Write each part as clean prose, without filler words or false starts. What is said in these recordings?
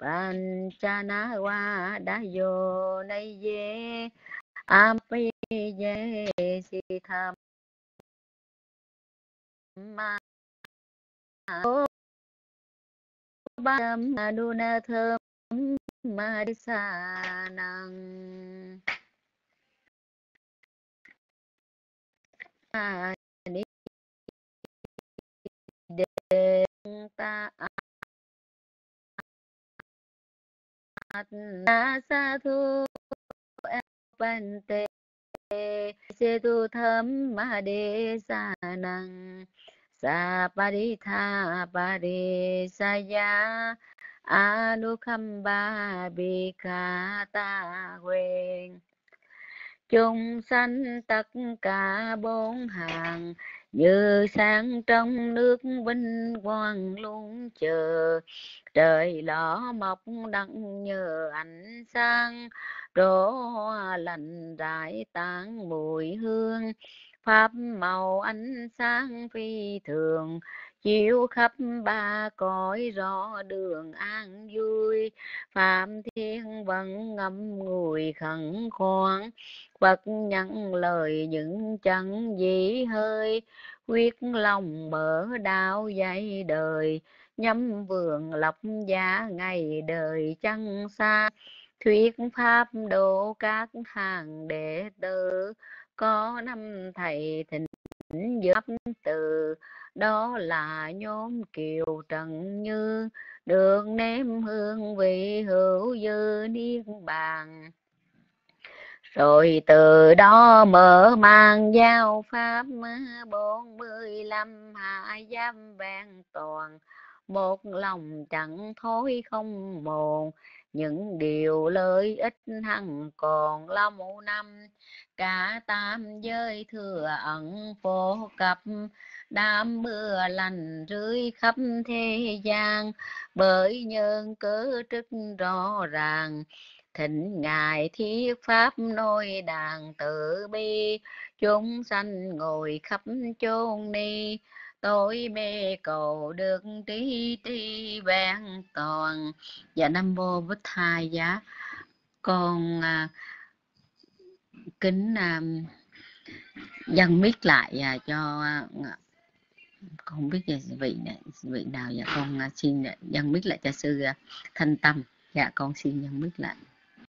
Panchana wa dayo nay ye ampi ye si tham ma ba đu na thơm ma đi sa năng ni đề ta na sa thu ban tê se tu thâm ma đề sa năng sa pa di tha pa đề sa ya Anukhamba Bikata Quyền. Chúng sanh tất cả bốn hàng như sáng trong nước vinh quang luôn chờ. Trời lõ mọc đặng nhờ ánh sáng, đổ hoa lành rải tán mùi hương. Pháp màu ánh sáng phi thường, chiếu khắp ba cõi rõ đường an vui. Phạm thiên vẫn ngâm ngùi khẩn khoan, Phật nhận lời những chẳng dĩ hơi. Quyết lòng mở đạo dạy đời, nhắm vườn lập giá ngày đời chẳng xa. Thuyết pháp độ các hàng đệ tử, có năm thầy thỉnh pháp từ. Đó là nhóm Kiều Trần Như, được nếm hương vị hữu dư niết bàn. Rồi từ đó mở mang giao pháp 45 hạ giám vẹn toàn. Một lòng chẳng thối không mòn, những điều lợi ích hằng còn lâu năm. Cả tam giới thừa ẩn phổ cập, đám mưa lành rưới khắp thế gian. Bởi nhân cớ rất rõ ràng, thỉnh ngài thiết pháp nôi đàn tự bi. Chúng sanh ngồi khắp chốn ni, tôi mê cầu được trí tri vẹn toàn. Dạ Nam Mô Bích Thai Giá. Con kính dâng mic lại cho không biết vị nào. Dạ con xin dâng mic lại cho sư Thanh Tâm. Dạ con xin dâng mic lại.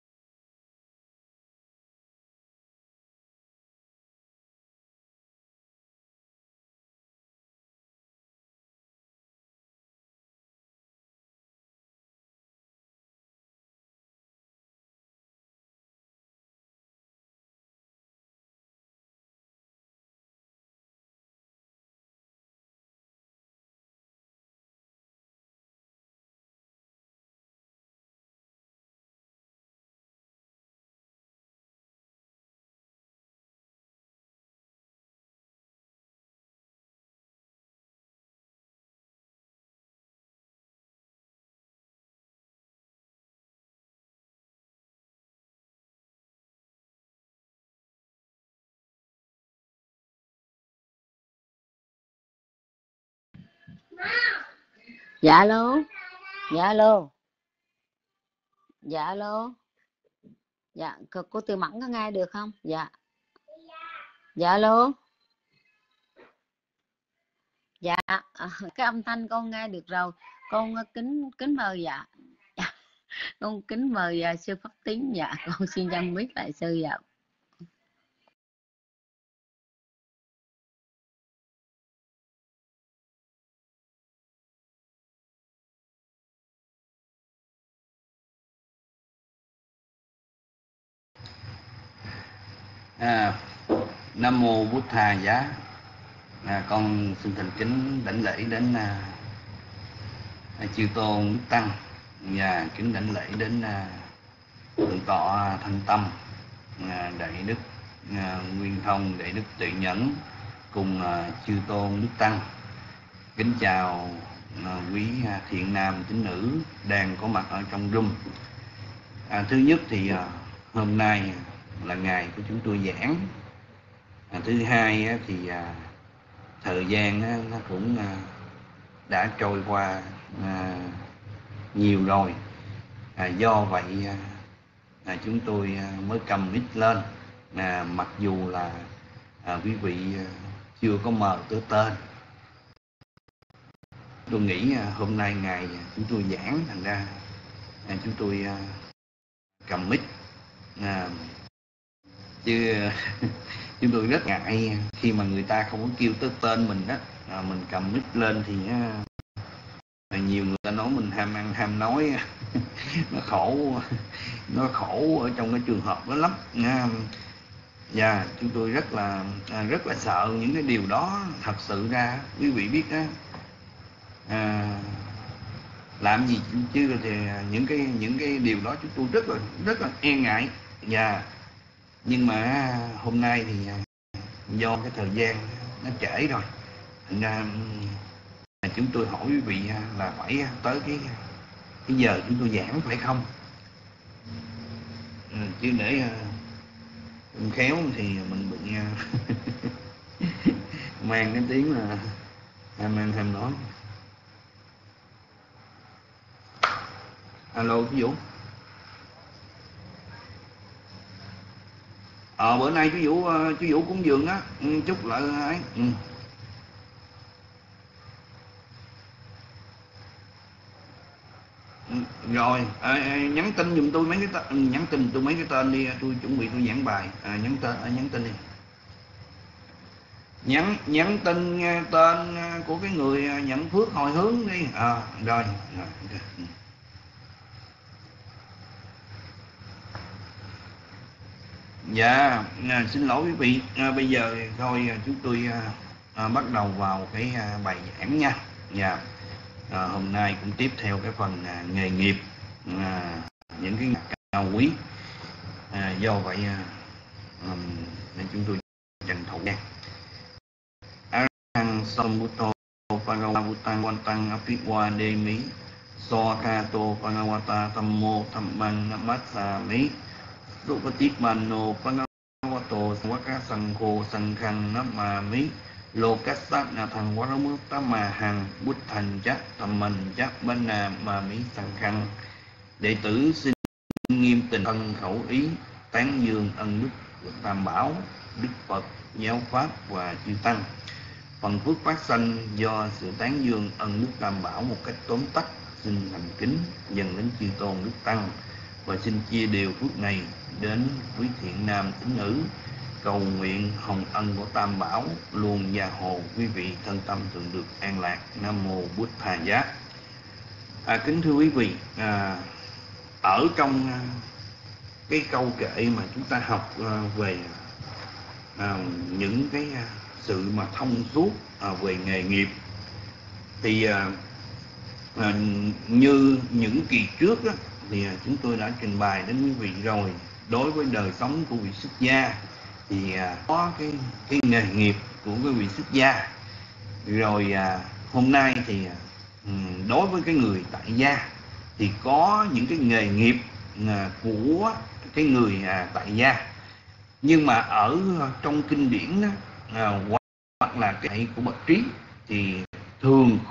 Dạ alo. Dạ alo. Dạ alo. Dạ cô Tư Mẫn có nghe được không? Dạ. Dạ alo. Dạ cái âm thanh con nghe được rồi. Con kính mời dạ. Con kính mời sư Pháp Tiến. Dạ con xin dâng mic lại sư. Dạ. Nam Mô Bút Tha Giá. Con xin thành kính đảnh lễ đến chư tôn Đức Tăng, và kính đảnh lễ đến thượng tọa Thanh Tâm, đại đức Nguyên Thông, đại đức Tuệ Nhẫn cùng chư tôn Đức Tăng. Kính chào quý thiện nam tín nữ đang có mặt ở trong room. Thứ nhất thì hôm nay là ngày của chúng tôi giảng. Thứ hai thì thời gian nó cũng đã trôi qua nhiều rồi, Do vậy chúng tôi mới cầm mic lên, mặc dù là quý vị chưa có mời tới tên. Tôi nghĩ hôm nay ngày chúng tôi giảng, thành ra chúng tôi cầm mic, chứ chúng tôi rất ngại khi mà người ta không có kêu tới tên mình đó. Mình cầm mic lên thì nhiều người ta nói mình ham ăn ham nói. nó khổ ở trong cái trường hợp đó lắm. Và chúng tôi rất là sợ những cái điều đó. Thật sự ra quý vị biết đó, làm gì chứ thì những cái điều đó chúng tôi rất là e ngại. Nhưng mà hôm nay thì do cái thời gian nó trễ rồi, thành ra chúng tôi hỏi quý vị là phải tới cái giờ chúng tôi giảng, phải không? Chứ để khéo thì mình bị mang cái tiếng là ham ăn ham nói. Alo chú Vũ. Bữa nay chú Vũ cúng dường á, chúc lại ấy. Rồi nhắn tin giùm tôi mấy cái tên, nhắn tin tôi mấy cái tên đi, tôi chuẩn bị tôi giảng bài. Nhắn tin đi, nhắn tin tên của cái người nhận phước hồi hướng đi. Rồi. Dạ, xin lỗi quý vị. Bây giờ thôi chúng tôi bắt đầu vào cái bài giảng nha. Hôm nay cũng tiếp theo cái phần nghề nghiệp, những cái cao quý. Do vậy nên chúng tôi tranh thủ nha. Arahang Sambuddho Bhagavata Vantang Apiwademi Soakato Bhagavata Thammo Thammang Namassami Rupatipano Bhagavato Svaka Sankho Sankhang Namami Lokassa Nathang Varamuttamahang Buddhan Chak Thamman Chak Banna Mami Sankhang. Đệ tử xin nghiêm tình thân khẩu ý tán dương ân đức của Tam Bảo, Đức Phật, Giáo Pháp và chư Tăng. Phần phước phát sanh do sự tán dương ân đức Tam Bảo một cách tóm tắt, xin thành kính dâng đến chư tôn Đức Tăng, và xin chia đều phước này đến quý thiện nam tín nữ. Cầu nguyện hồng ân của Tam Bảo luôn gia hộ quý vị thân tâm thường được an lạc. Nam mô Bụt Thà Giá. Kính thưa quý vị, ở trong cái câu kệ mà chúng ta học về những cái sự mà thông suốt về nghề nghiệp, thì như những kỳ trước đó, thì chúng tôi đã trình bày đến quý vị rồi. Đối với đời sống của vị xuất gia thì có cái nghề nghiệp của cái vị xuất gia. Rồi hôm nay thì đối với cái người tại gia thì có những cái nghề nghiệp của cái người tại gia. Nhưng mà ở trong kinh điển đó, hoặc là cái của bậc trí thì thường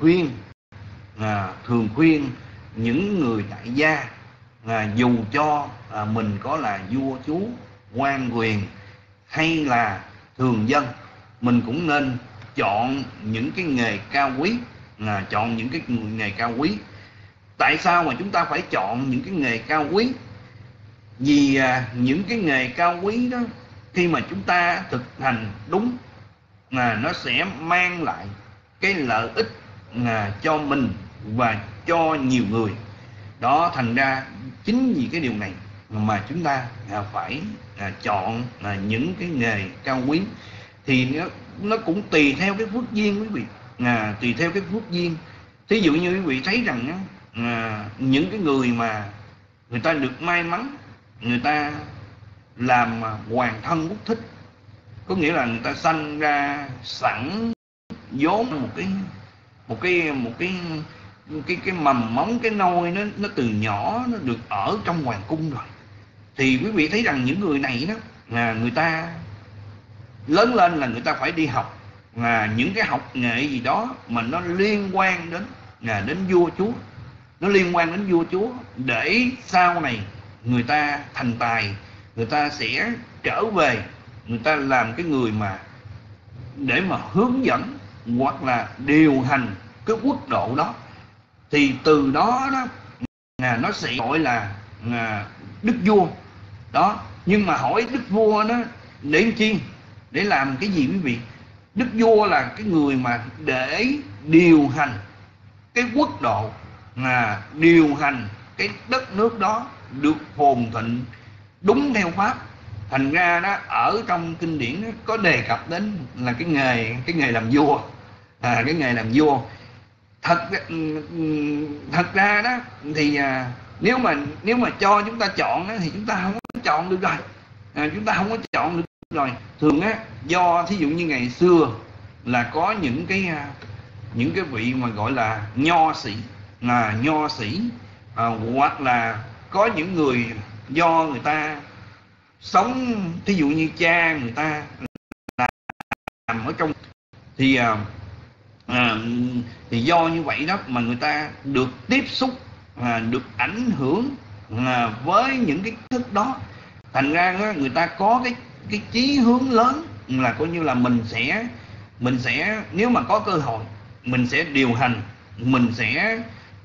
khuyên những người tại gia, dù cho mình có là vua chúa, quan quyền hay là thường dân, mình cũng nên chọn những cái nghề cao quý. Chọn những cái nghề cao quý. Tại sao mà chúng ta phải chọn những cái nghề cao quý? Vì những cái nghề cao quý đó, khi mà chúng ta thực hành đúng, nó sẽ mang lại cái lợi ích cho mình và cho nhiều người. Đó, thành ra chính vì cái điều này mà chúng ta phải chọn những cái nghề cao quý. Thì nó cũng tùy theo cái phước duyên quý vị, tùy theo cái phước duyên. Thí dụ như quý vị thấy rằng những cái người mà người ta được may mắn, người ta làm hoàn thân quốc thích, có nghĩa là người ta sanh ra sẵn vốn một cái mầm móng, cái nôi nó từ nhỏ nó được ở trong hoàng cung rồi. Thì quý vị thấy rằng những người này đó, người ta lớn lên là người ta phải đi học những cái học nghệ gì đó mà nó liên quan đến vua chúa. nó liên quan đến vua chúa, để sau này người ta thành tài, người ta sẽ trở về, người ta làm cái người mà để mà hướng dẫn hoặc là điều hành cái quốc độ đó. Thì từ đó đó nó sẽ gọi là đức vua đó. Nhưng mà hỏi đức vua đó để chi, để làm cái gì quý vị? Đức vua là cái người mà để điều hành cái quốc độ, điều hành cái đất nước đó được phồn thịnh đúng theo pháp. Thành ra đó, ở trong kinh điển đó, có đề cập đến là cái nghề làm vua, cái nghề làm vua. Thật ra đó thì nếu mà cho chúng ta chọn đó, thì chúng ta không có chọn được rồi. Chúng ta không có chọn được rồi. Thường á, do thí dụ như ngày xưa là có những cái vị mà gọi là nho sĩ, hoặc là có những người do người ta sống, thí dụ như cha người ta làm ở trong thì do như vậy đó mà người ta được tiếp xúc, được ảnh hưởng với những cái thức đó. Thành ra đó, người ta có cái chí hướng lớn là coi như là mình sẽ nếu mà có cơ hội mình sẽ điều hành, mình sẽ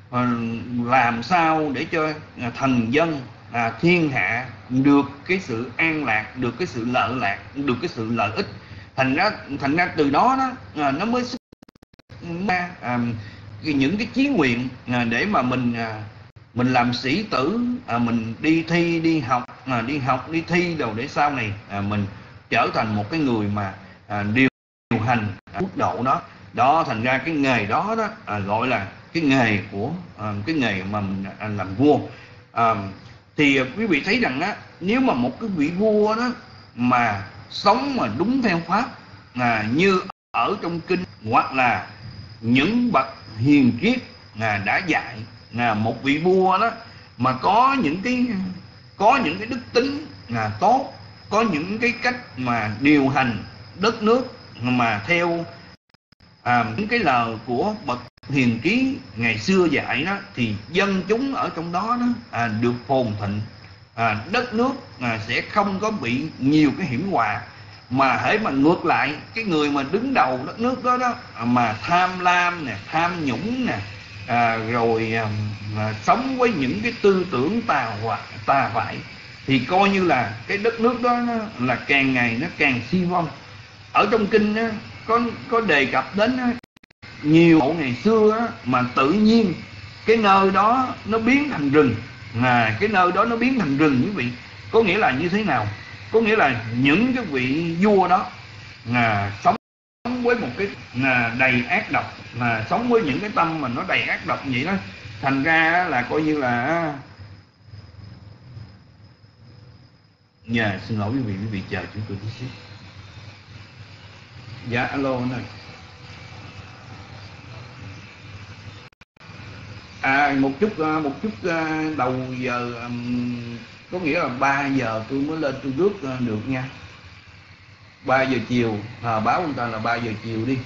làm sao để cho thần dân thiên hạ được cái sự an lạc, được cái sự lợi lạc, được cái sự lợi ích. Thành ra từ đó đó nó mới xuất ra những cái chí nguyện để mà mình làm sĩ tử, mình đi thi đi học đi thi đồ, để sau này mình trở thành một cái người mà điều hành quốc độ đó. Thành ra cái nghề đó gọi là cái nghề của cái nghề mà mình làm vua. Thì quý vị thấy rằng á, nếu mà một cái vị vua đó mà sống mà đúng theo pháp, như ở trong kinh hoặc là những bậc hiền triết đã dạy, một vị vua đó mà có những cái đức tính tốt, có những cái cách mà điều hành đất nước mà theo những cái lời của bậc hiền trí ngày xưa dạy đó, thì dân chúng ở trong đó được phồn thịnh, đất nước sẽ không có bị nhiều cái hiểm họa. Mà hễ mà ngược lại, cái người mà đứng đầu đất nước đó mà tham lam nè, tham nhũng nè, rồi sống với những cái tư tưởng tà vại, thì coi như là cái đất nước đó là càng ngày nó càng suy vong. Ở trong kinh có đề cập đến nhiều hộ ngày xưa mà tự nhiên cái nơi đó nó biến thành rừng, cái nơi đó nó biến thành rừng quý vị. Có nghĩa là như thế nào? Có nghĩa là những cái vị vua đó sống với một cái đầy ác độc, sống với những cái tâm mà nó đầy ác độc vậy đó. Thành ra là coi như là xin lỗi quý vị chờ chúng tôi tí xíu. Dạ alo anh ơi. Một chút đầu giờ, có nghĩa là 3 giờ tôi mới lên tôi rước được nha. 3 giờ chiều, báo người ta là 3 giờ chiều đi.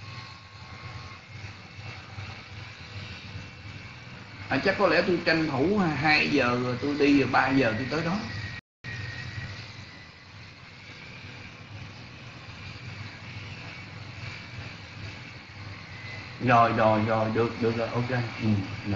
Chắc có lẽ tôi tranh thủ 2 giờ rồi tôi đi, rồi 3 giờ tôi tới đó. Rồi, được rồi, ok. Rồi.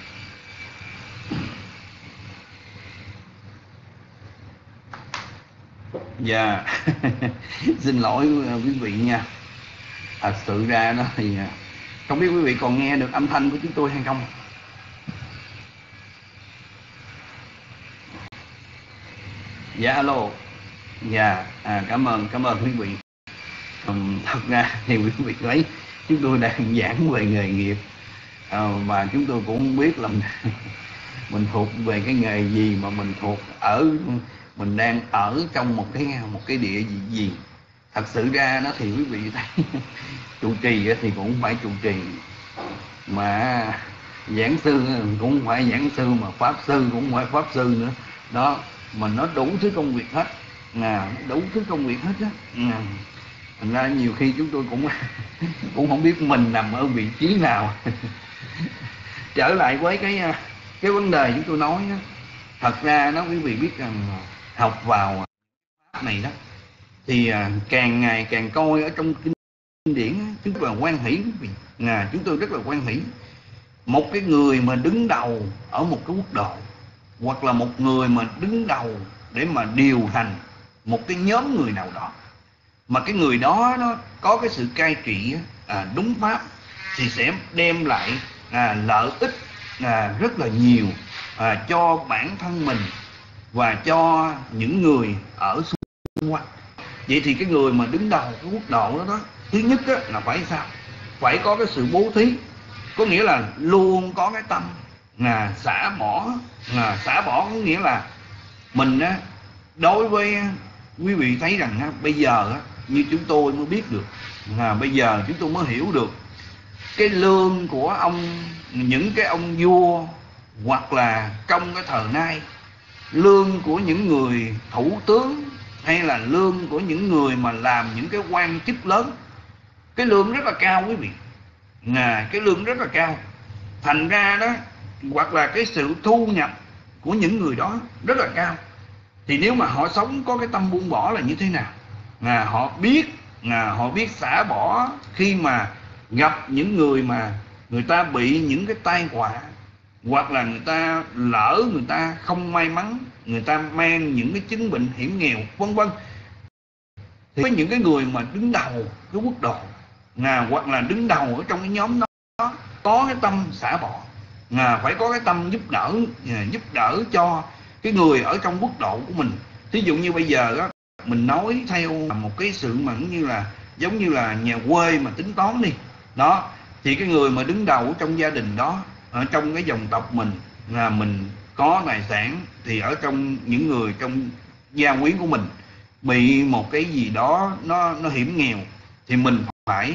Dạ. Xin lỗi quý vị nha. Thật sự ra đó thì không biết quý vị còn nghe được âm thanh của chúng tôi hay không. Dạ alo. Dạ, cảm ơn quý vị. Thật ra thì quý vị thấy chúng tôi đang giảng về nghề nghiệp, và chúng tôi cũng không biết là mình thuộc về cái nghề gì, mà mình đang ở trong một cái địa gì. Thật sự ra đó thì quý vị thấy trụ trì thì cũng phải trụ trì, mà giảng sư cũng phải giảng sư, mà pháp sư cũng phải pháp sư nữa đó. Mà nó đủ thứ công việc hết, đủ thứ công việc hết á. Thành ra nhiều khi chúng tôi cũng không biết mình nằm ở vị trí nào. trở lại với cái vấn đề chúng tôi nói đó. Thật ra nó quý vị biết rằng học vào pháp này đó thì càng ngày càng coi ở trong kinh điển chúng tôi là hoan hỷ quý vị. Chúng tôi rất là hoan hỷ. Một cái người mà đứng đầu ở một cái quốc độ, hoặc là một người mà đứng đầu để mà điều hành một cái nhóm người nào đó, mà cái người đó nó có cái sự cai trị đúng pháp, thì sẽ đem lại lợi ích rất là nhiều cho bản thân mình và cho những người ở xung quanh. Vậy thì cái người mà đứng đầu cái quốc độ đó, thứ nhất là phải sao? Phải có cái sự bố thí, có nghĩa là luôn có cái tâm xả bỏ. Xả bỏ có nghĩa là mình đối với quý vị thấy rằng bây giờ như chúng tôi mới biết được, bây giờ chúng tôi mới hiểu được cái lương của những cái ông vua, hoặc là trong cái thời nay lương của những người thủ tướng, hay là lương của những người mà làm những cái quan chức lớn, cái lương rất là cao quý vị. Cái lương rất là cao. Thành ra đó, hoặc là cái sự thu nhập của những người đó rất là cao. Thì nếu mà họ sống có cái tâm buông bỏ là như thế nào? Họ biết xả bỏ khi mà gặp những người mà người ta bị những cái tai họa, hoặc là người ta lỡ, người ta không may mắn, người ta mang những cái chứng bệnh hiểm nghèo vân vân. Thì với những cái người mà đứng đầu cái quốc độ, hoặc là đứng đầu ở trong cái nhóm đó, có cái tâm xả bỏ, phải có cái tâm giúp đỡ cho cái người ở trong quốc độ của mình. Thí dụ như bây giờ đó, mình nói theo một cái sự mà như là giống như là nhà quê mà tính toán đi đó, thì cái người mà đứng đầu trong gia đình đó, ở trong cái dòng tộc mình, là mình có tài sản, thì ở trong những người trong gia quyến của mình bị một cái gì đó nó hiểm nghèo, thì mình phải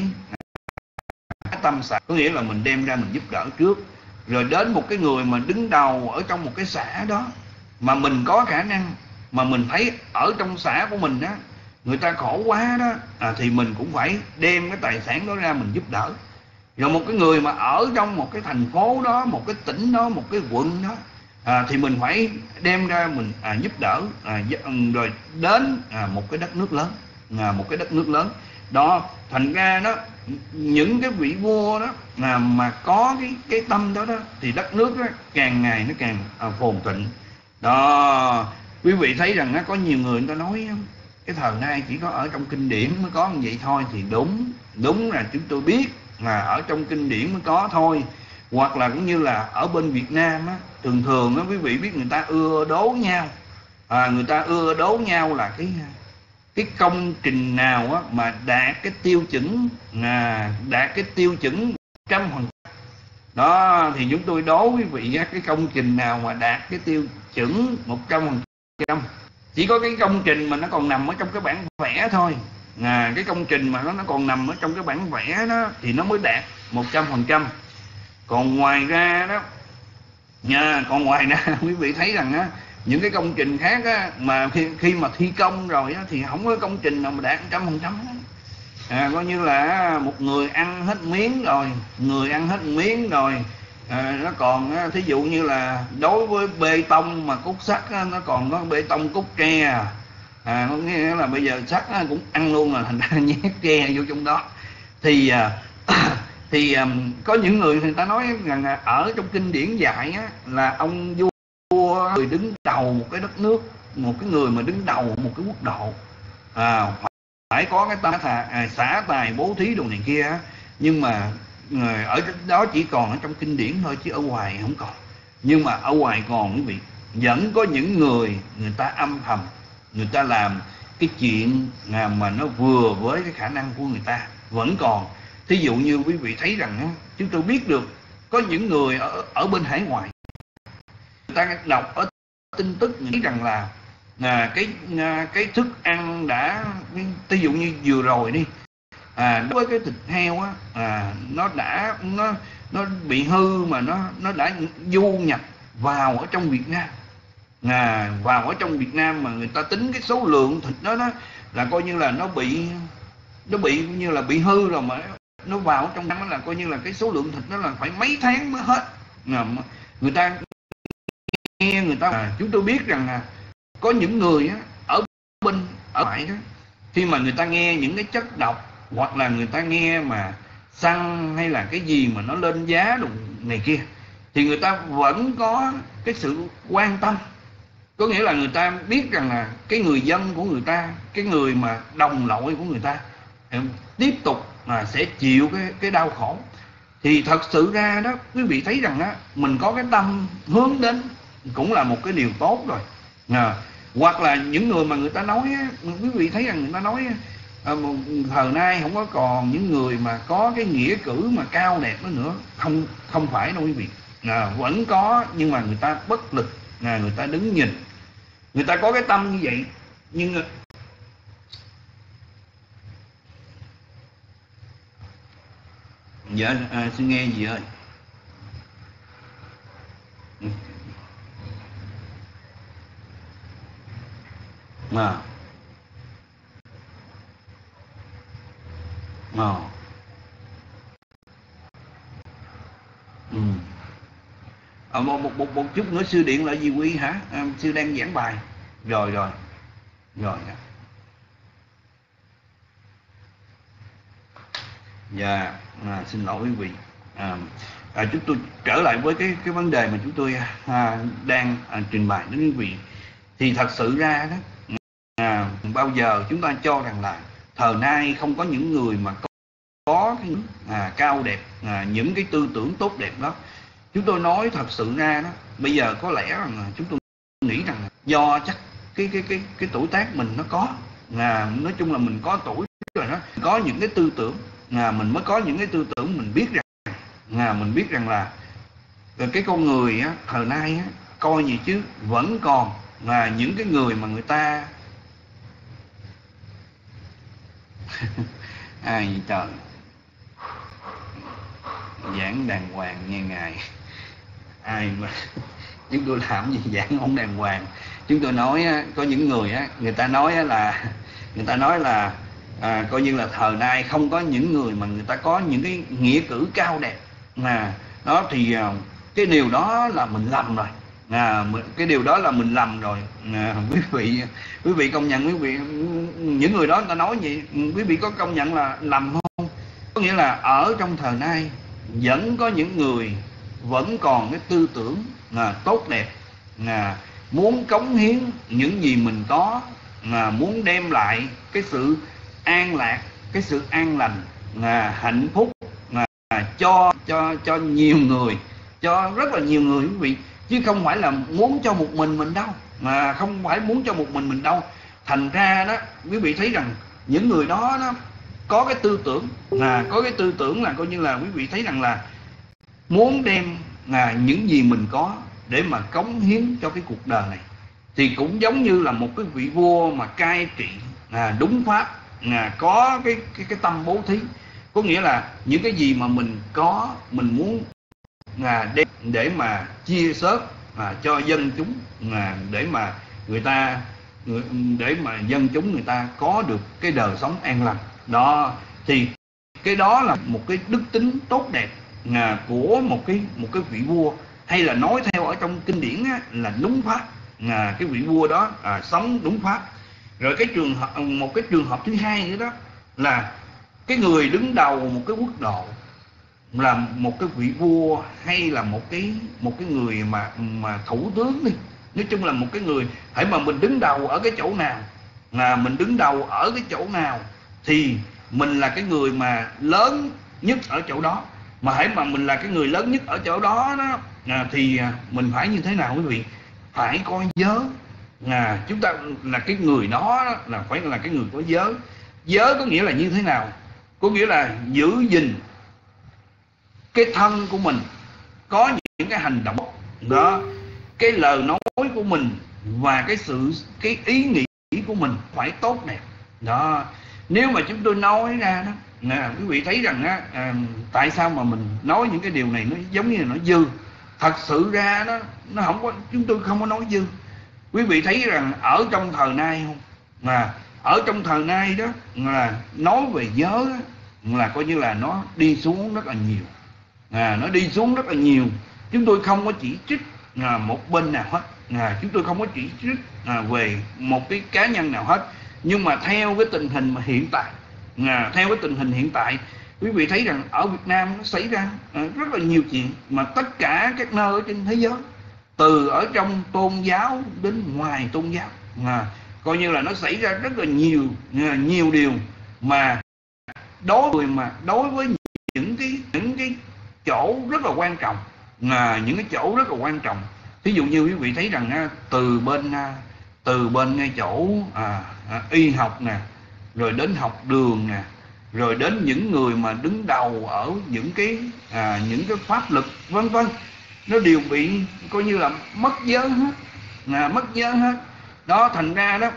tâm xã, có nghĩa là mình đem ra mình giúp đỡ trước. Rồi đến một cái người mà đứng đầu ở trong một cái xã đó, mà mình có khả năng, mà mình thấy ở trong xã của mình á, người ta khổ quá đó, thì mình cũng phải đem cái tài sản đó ra mình giúp đỡ. Rồi một cái người mà ở trong một cái thành phố đó, một cái tỉnh đó, một cái quận đó, thì mình phải đem ra mình giúp đỡ. Rồi đến một cái đất nước lớn, một cái đất nước lớn đó. Thành ra đó, những cái vị vua đó mà có cái tâm đó thì đất nước đó càng ngày nó càng phồn thịnh đó. Quý vị thấy rằng có nhiều người ta nói cái thời nay chỉ có ở trong kinh điển mới có như vậy thôi, thì đúng là chúng tôi biết là ở trong kinh điển mới có thôi. Hoặc là cũng như là ở bên Việt Nam thường quý vị biết người ta ưa đố nhau, người ta ưa đố nhau là cái công trình nào mà đạt cái tiêu chuẩn, đạt cái tiêu chuẩn 100% đó, thì chúng tôi đố quý vị cái công trình nào mà đạt cái tiêu chuẩn 100%. Chỉ có cái công trình mà nó còn nằm ở trong cái bản vẽ thôi, cái công trình mà nó còn nằm ở trong cái bản vẽ đó thì nó mới đạt 100%. Còn ngoài ra đó còn ngoài ra quý vị thấy rằng những cái công trình khác mà khi mà thi công rồi thì không có công trình nào mà đạt 100%. Coi như là một người ăn hết miếng rồi, nó còn thí dụ như là đối với bê tông mà cốt sắt nó còn có bê tông cốt tre, có nghĩa là bây giờ sắt cũng ăn luôn, là thành ra nhét tre vô trong đó. Thì có những người ta nói rằng ở trong kinh điển dạy là ông vua, người đứng đầu một cái đất nước, một cái người mà đứng đầu một cái quốc độ, phải có cái tâm xả tài bố thí đồ này kia. Nhưng mà ở đó chỉ còn ở trong kinh điển thôi, chứ ở ngoài không còn. Nhưng mà ở ngoài còn quý vị, vẫn có những người ta âm thầm, người ta làm cái chuyện mà nó vừa với cái khả năng của người ta, vẫn còn. Thí dụ như quý vị thấy rằng chúng tôi biết được có những người ở bên hải ngoại, người ta đọc ở tin tức nghĩ rằng là cái thức ăn đã, ví dụ như vừa rồi đi, đối với cái thịt heo nó bị hư, mà nó đã du nhập vào ở trong Việt Nam, vào ở trong Việt Nam, mà người ta tính cái số lượng thịt đó là coi như là nó bị như là bị hư rồi, mà nó vào trong đó là coi như là cái số lượng thịt đó là phải mấy tháng mới hết. Người ta nghe, người ta chúng tôi biết rằng là có những người á, ở ngoài đó, khi mà người ta nghe những cái chất độc, hoặc là người ta nghe mà xăng hay là cái gì mà nó lên giá đồ này kia, thì người ta vẫn có cái sự quan tâm. Có nghĩa là người ta biết rằng là cái người dân của người ta, cái người mà đồng loại của người ta tiếp tục sẽ chịu cái đau khổ. Thì thật sự ra đó, quý vị thấy rằng á, mình có cái tâm hướng đến cũng là một cái điều tốt rồi. Hoặc là những người mà người ta nói á, quý vị thấy rằng người ta nói thời nay không có còn những người mà có cái nghĩa cử mà cao đẹp đó nữa. Không phải đâu quý vị. Vẫn có, nhưng mà người ta bất lực, người ta đứng nhìn. Người ta có cái tâm như vậy, nhưng dạ xin nghe gì ơi. Một chút nữa sư điện lại gì quý hả? Sư đang giảng bài. Rồi. Dạ, xin lỗi quý vị. Chúng tôi trở lại với cái vấn đề mà chúng tôi đang trình bày đến quý vị. Thì thật sự ra đó, bao giờ chúng ta cho rằng là thời nay không có những người mà có cái cao đẹp, những cái tư tưởng tốt đẹp đó. Chúng tôi nói thật sự ra đó, bây giờ có lẽ rằng chúng tôi nghĩ rằng do chắc cái tuổi tác mình nó có, nói chung là mình có tuổi rồi đó, có những cái tư tưởng, mình mới có những cái tư tưởng. Mình biết rằng là cái con người á, thời nay á, coi gì chứ vẫn còn những cái người mà người ta ai vậy trời, giảng đàng hoàng nghe ngài. Ai mà chúng tôi làm gì giảng không đàng hoàng. Chúng tôi nói có những người á, người ta nói là coi như là thời nay không có những người mà người ta có những cái nghĩa cử cao đẹp. Đó thì cái điều đó là mình lầm rồi. Cái điều đó là mình lầm rồi. Quý vị công nhận, quý vị những người đó người ta nói vậy, quý vị có công nhận là lầm không? Có nghĩa là ở trong thời nay vẫn có những người vẫn còn cái tư tưởng tốt đẹp, muốn cống hiến những gì mình có, muốn đem lại cái sự an lạc, cái sự an lành, hạnh phúc cho nhiều người, cho rất là nhiều người quý vị, chứ không phải là muốn cho một mình đâu, không phải muốn cho một mình đâu. Thành ra đó, quý vị thấy rằng những người đó có cái tư tưởng, có cái tư tưởng là coi như là quý vị thấy rằng là muốn đem những gì mình có để mà cống hiến cho cái cuộc đời này. Thì cũng giống như là một cái vị vua mà cai trị đúng pháp, có cái tâm bố thí. Có nghĩa là những cái gì mà mình có, mình muốn đem để mà chia sớt cho dân chúng, để mà dân chúng người ta có được cái đời sống an lành đó. Thì cái đó là một cái đức tính tốt đẹp của một cái vị vua, hay là nói theo ở trong kinh điển là đúng pháp. Cái vị vua đó sống đúng pháp. Rồi một cái trường hợp thứ hai nữa đó là cái người đứng đầu một cái quốc độ, là một cái vị vua hay là một cái người mà thủ tướng đi, nói chung là một cái người, hãy mà mình đứng đầu ở cái chỗ nào, mình đứng đầu ở cái chỗ nào thì mình là cái người mà lớn nhất ở chỗ đó. Mà hãy mà mình là cái người lớn nhất ở chỗ đó thì mình phải như thế nào quý vị? Phải có giới. Chúng ta là cái người đó là phải là cái người có giới. Giới có nghĩa là như thế nào? Có nghĩa là giữ gìn cái thân của mình, có những cái hành động đó, cái lời nói của mình và cái ý nghĩ của mình phải tốt đẹp đó. Nếu mà chúng tôi nói ra đó, quý vị thấy rằng tại sao mà mình nói những cái điều này nó giống như là nó dư. Thật sự ra đó, nó không có, chúng tôi không có nói dư. Quý vị thấy rằng ở trong thời nay không, ở trong thời nay đó là nói về giới là coi như là nó đi xuống rất là nhiều, nó đi xuống rất là nhiều. chúng tôi không có chỉ trích một bên nào hết, chúng tôi không có chỉ trích về một cái cá nhân nào hết. Nhưng mà theo cái tình hình mà hiện tại, theo cái tình hình hiện tại, quý vị thấy rằng ở Việt Nam nó xảy ra rất là nhiều chuyện mà tất cả các nơi ở trên thế giới, từ ở trong tôn giáo đến ngoài tôn giáo, coi như là nó xảy ra rất là nhiều điều mà đối với những cái chỗ rất là quan trọng, những cái chỗ rất là quan trọng. Ví dụ như quý vị thấy rằng từ bên ngay chỗ y học nè, rồi đến học đường nè, rồi đến những người mà đứng đầu ở những cái pháp lực vân vân, nó đều bị coi như là mất giới hết, mất giới hết. Đó, thành ra đó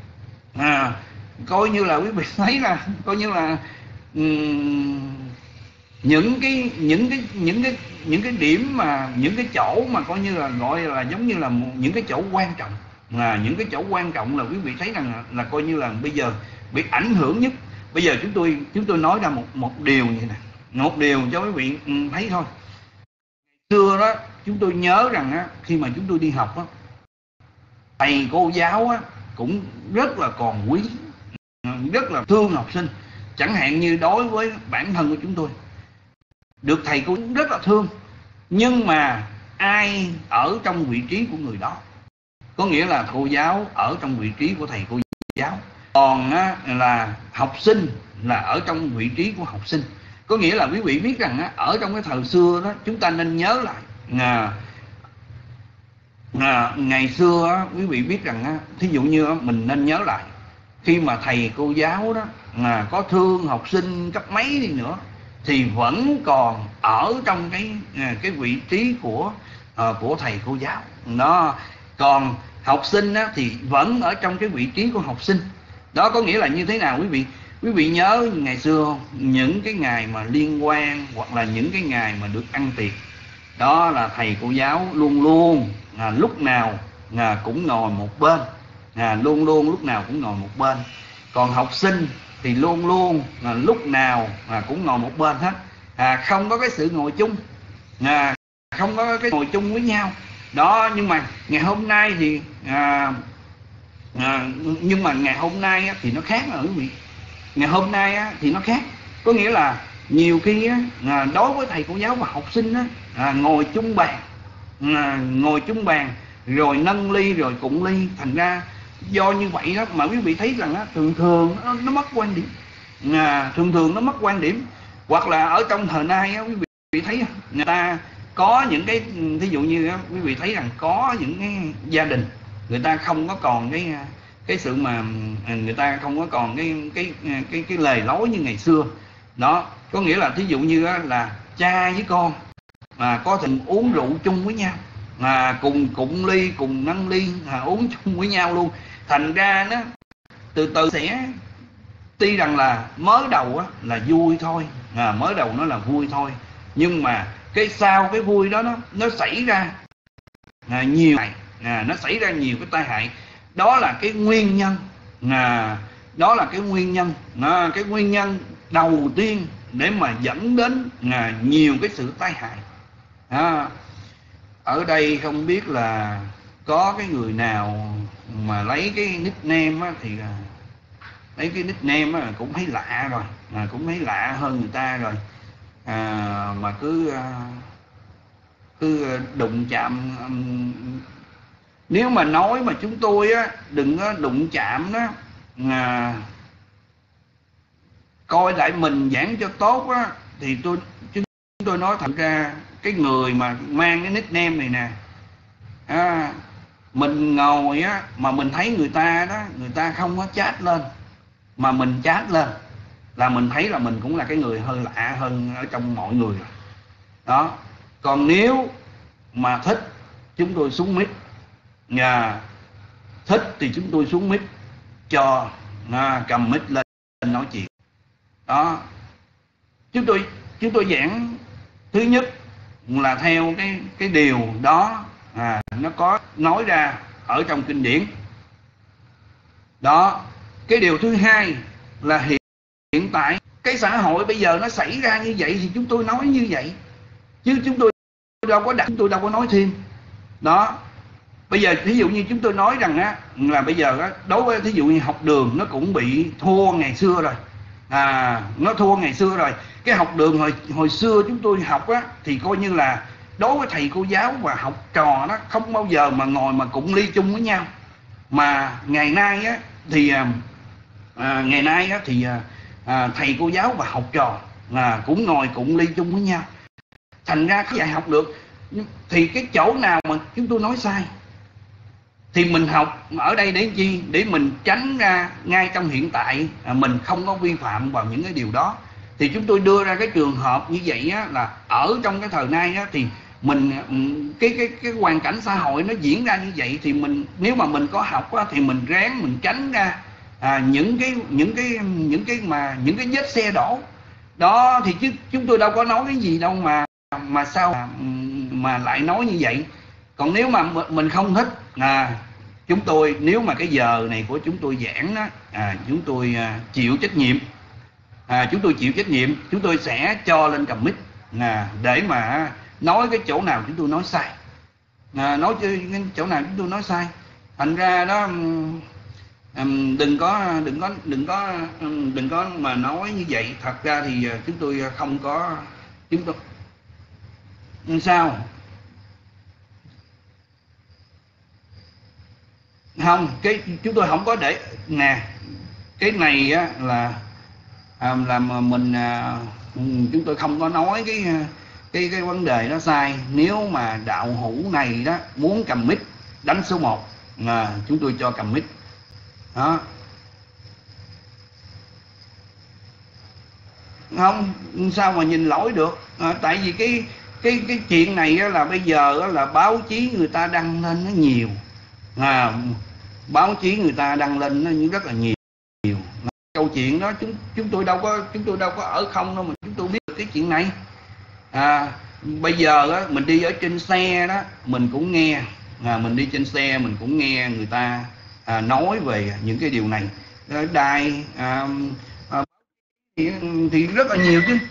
coi như là quý vị thấy là coi như là những cái điểm mà những cái chỗ mà coi như là gọi là giống như là những cái chỗ quan trọng, những cái chỗ quan trọng là quý vị thấy rằng là coi như là bây giờ bị ảnh hưởng nhất. Bây giờ chúng tôi nói ra một điều như này, một điều cho quý vị thấy thôi. Xưa đó chúng tôi nhớ rằng á, khi mà chúng tôi đi học á, thầy cô giáo á cũng rất là còn quý, rất là thương học sinh. Chẳng hạn như đối với bản thân của chúng tôi, được thầy cô rất là thương, nhưng mà ai ở trong vị trí của người đó? Có nghĩa là cô giáo ở trong vị trí của thầy cô giáo, còn là học sinh là ở trong vị trí của học sinh. Có nghĩa là quý vị biết rằng ở trong cái thời xưa đó, chúng ta nên nhớ lại ngày xưa quý vị biết rằng thí dụ như mình nên nhớ lại, khi mà thầy cô giáo đó có thương học sinh cấp mấy đi nữa thì vẫn còn ở trong cái vị trí của thầy cô giáo đó. Còn học sinh thì vẫn ở trong cái vị trí của học sinh đó. Có nghĩa là như thế nào quý vị nhớ ngày xưa không? Những cái ngày mà liên quan hoặc là những cái ngày mà được ăn tiệc đó, là thầy cô giáo luôn luôn lúc nào cũng ngồi một bên, luôn luôn lúc nào cũng ngồi một bên. Còn học sinh thì luôn luôn lúc nào cũng ngồi một bên hết, không có cái sự ngồi chung, không có cái ngồi chung với nhau đó. Nhưng mà ngày hôm nay thì thì nó khác rồi quý vị. Ngày hôm nay thì nó khác. Có nghĩa là nhiều khi đối với thầy cô giáo và học sinh ngồi chung bàn rồi nâng ly rồi cụng ly. Thành ra do như vậy đó mà quý vị thấy rằng thường nó mất quan điểm, thường nó mất quan điểm. Hoặc là ở trong thời nay quý vị thấy người ta có những cái, thí dụ như quý vị thấy rằng có những cái gia đình người ta không có còn cái sự mà người ta không có còn cái lề lối như ngày xưa đó. Có nghĩa là thí dụ như là cha với con mà có thể uống rượu chung với nhau, cùng cụng ly, cùng nâng ly, uống chung với nhau luôn. Thành ra nó từ từ sẽ, tuy rằng là mới đầu là vui thôi, mới đầu nó là vui thôi, nhưng mà cái sau cái vui đó nó xảy ra nhiều, nó xảy ra nhiều cái tai hại. Đó là cái nguyên nhân, đó là cái nguyên nhân đầu tiên để mà dẫn đến nhiều cái sự tai hại. Ở đây không biết là có cái người nào mà lấy cái nickname thì lấy cái nickname cũng thấy lạ rồi, cũng thấy lạ hơn người ta rồi, mà cứ đụng chạm. Nếu mà nói mà chúng tôi đừng có đụng chạm đó, coi lại mình giảng cho tốt thì chúng tôi nói thật ra cái người mà mang cái nickname này nè, mình ngồi mà mình thấy người ta đó, người ta không có chat lên mà mình chat lên là mình thấy là mình cũng là cái người hơi lạ hơn ở trong mọi người đó. Còn nếu mà thích chúng tôi xuống mic, thích thì chúng tôi xuống mic cho cầm mic lên nói chuyện đó. Chúng tôi giảng thứ nhất là theo cái điều đó nó có nói ra ở trong kinh điển đó. Cái điều thứ hai là hiện tại cái xã hội bây giờ nó xảy ra như vậy thì chúng tôi nói như vậy, chứ chúng tôi đâu có đặt, chúng tôi đâu có nói thêm đó. Bây giờ thí dụ như chúng tôi nói rằng á, là bây giờ á, đối với thí dụ như học đường nó cũng bị thua ngày xưa rồi, nó thua ngày xưa rồi. Cái học đường hồi xưa chúng tôi học á, thì coi như là đối với thầy cô giáo và học trò nó không bao giờ mà ngồi mà cụng ly chung với nhau. Mà ngày nay á thì thầy cô giáo và học trò cũng ngồi cụng ly chung với nhau. Thành ra cái dạy học được, thì cái chỗ nào mà chúng tôi nói sai thì mình học ở đây để chi? Để mình tránh ra ngay trong hiện tại mình không có vi phạm vào những cái điều đó. Thì chúng tôi đưa ra cái trường hợp như vậy á, là ở trong cái thời nay á, thì mình cái hoàn cảnh xã hội nó diễn ra như vậy, thì mình nếu mà mình có học á, thì mình ráng mình tránh ra những cái vết xe đổ đó. Thì chứ chúng tôi đâu có nói cái gì đâu mà sao mà lại nói như vậy. Còn nếu mà mình không thích chúng tôi, nếu mà cái giờ này của chúng tôi giảng đó, chúng tôi chịu trách nhiệm, chúng tôi sẽ cho lên cầm mic để mà nói cái chỗ nào chúng tôi nói sai, nói cái chỗ nào chúng tôi nói sai. Thành ra đó đừng có mà nói như vậy. Thật ra thì chúng tôi không có, chúng tôi sao không, cái chúng tôi không có để nè, cái này á là mình chúng tôi không có nói cái vấn đề đó sai. Nếu mà đạo hữu này đó muốn cầm mic đánh số 1 chúng tôi cho cầm mic đó. Không sao mà nhìn lỗi được, tại vì cái chuyện này là bây giờ là báo chí người ta đăng lên nó nhiều, báo chí người ta đăng lên nó rất là nhiều. Câu chuyện đó chúng tôi đâu có ở không đâu mà chúng tôi biết được cái chuyện này. Bây giờ á, mình đi ở trên xe đó mình cũng nghe, mình đi trên xe mình cũng nghe người ta nói về những cái điều này. Đài thì rất là nhiều chứ.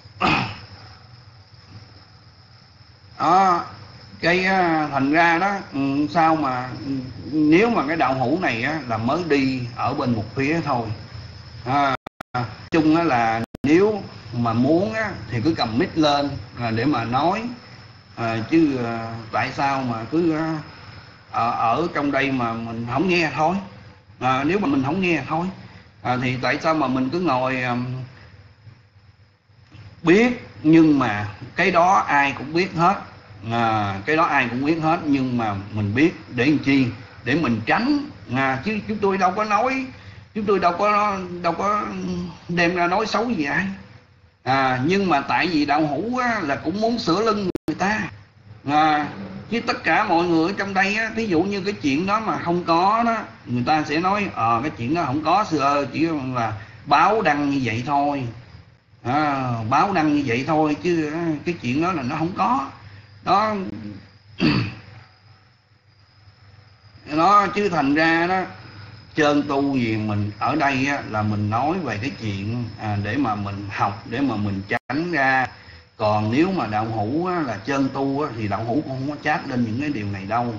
Cái thành ra đó sao mà nếu mà cái đạo hữu này á, là mới đi ở bên một phía thôi. Chung á là nếu mà muốn á, thì cứ cầm mic lên để mà nói, chứ tại sao mà cứ ở trong đây mà mình không nghe thôi. Nếu mà mình không nghe thôi thì tại sao mà mình cứ ngồi biết, nhưng mà cái đó ai cũng biết hết. Cái đó ai cũng biết hết, nhưng mà mình biết để làm chi? Để mình tránh. Chứ chúng tôi đâu có nói, chúng tôi đâu có đem ra nói xấu gì ai. Nhưng mà tại vì đạo hữu á, là cũng muốn sửa lưng người ta. Chứ tất cả mọi người ở trong đây á, ví dụ như cái chuyện đó mà không có đó, người ta sẽ nói cái chuyện đó không có, xưa chỉ là báo đăng như vậy thôi. Báo đăng như vậy thôi, chứ cái chuyện đó là nó không có đó. Nó chứ thành ra đó, trơn tu gì mình ở đây á, là mình nói về cái chuyện để mà mình học, để mà mình tránh ra. Còn nếu mà đạo hữu á, là trơn tu á, thì đạo hữu cũng không có chát lên những cái điều này đâu.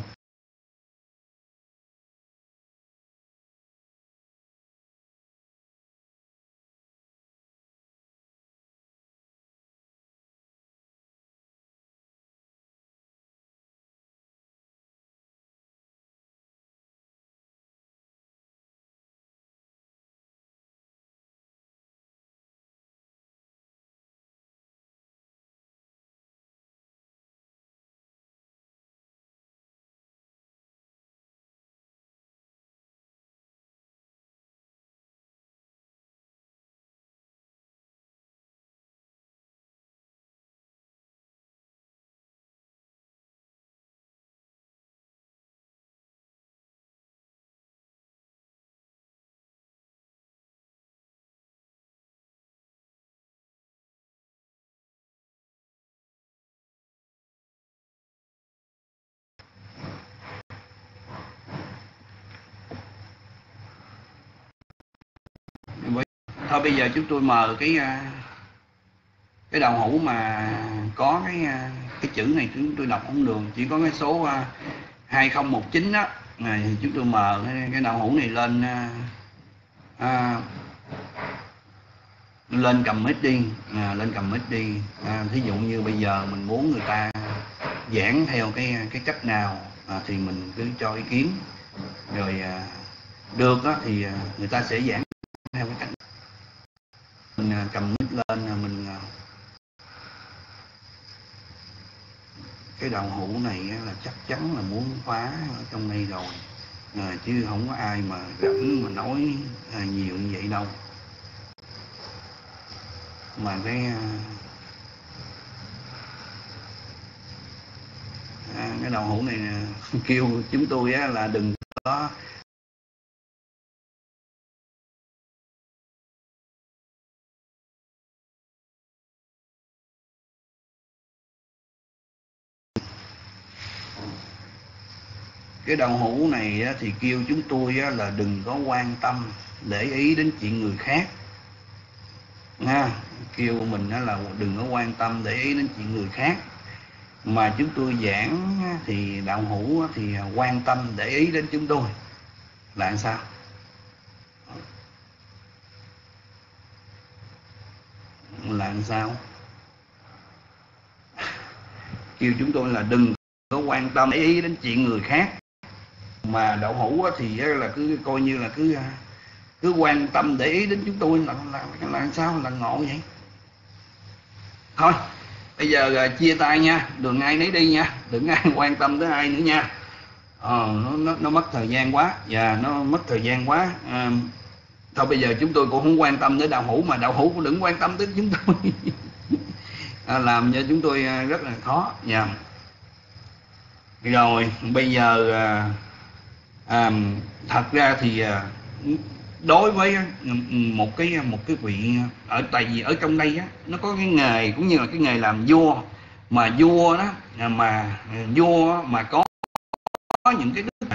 Thôi bây giờ chúng tôi mời cái đạo hữu mà có cái chữ này chúng tôi đọc không được, chỉ có cái số 2019 đó. Thì chúng tôi mời cái đạo hữu này lên lên cầm mic đi, lên cầm mic đi. Thí dụ như bây giờ mình muốn người ta giảng theo cái cách nào thì mình cứ cho ý kiến, rồi được đó thì người ta sẽ giảng theo cái cách. Mình cầm mic lên, mình cái đạo hữu này là chắc chắn là muốn phá ở trong đây rồi, chứ không có ai mà rảnh mà nói nhiều như vậy đâu. Mà cái đạo hữu này kêu chúng tôi là đừng có cái đạo hữu này thì kêu chúng tôi là đừng có quan tâm để ý đến chuyện người khác nha, kêu mình là đừng có quan tâm để ý đến chuyện người khác, mà chúng tôi giảng thì đạo hữu thì quan tâm để ý đến chúng tôi là làm sao? Là làm sao? Kêu chúng tôi là đừng có quan tâm để ý đến chuyện người khác, mà đạo hữu thì là cứ coi như là cứ quan tâm để ý đến chúng tôi là làm sao, là ngộ vậy. Thôi bây giờ chia tay nha, đừng ai nấy đi nha, đừng ai quan tâm tới ai nữa nha. Nó mất thời gian quá, và nó mất thời gian quá. Thôi bây giờ chúng tôi cũng không quan tâm tới đạo hữu, mà đạo hữu cũng đừng quan tâm tới chúng tôi. Làm cho chúng tôi rất là khó nha. Rồi bây giờ thật ra thì đối với một cái vị tại vì ở trong đây nó có cái nghề cũng như là cái nghề làm vua, mà vua đó mà vua mà có những cái đức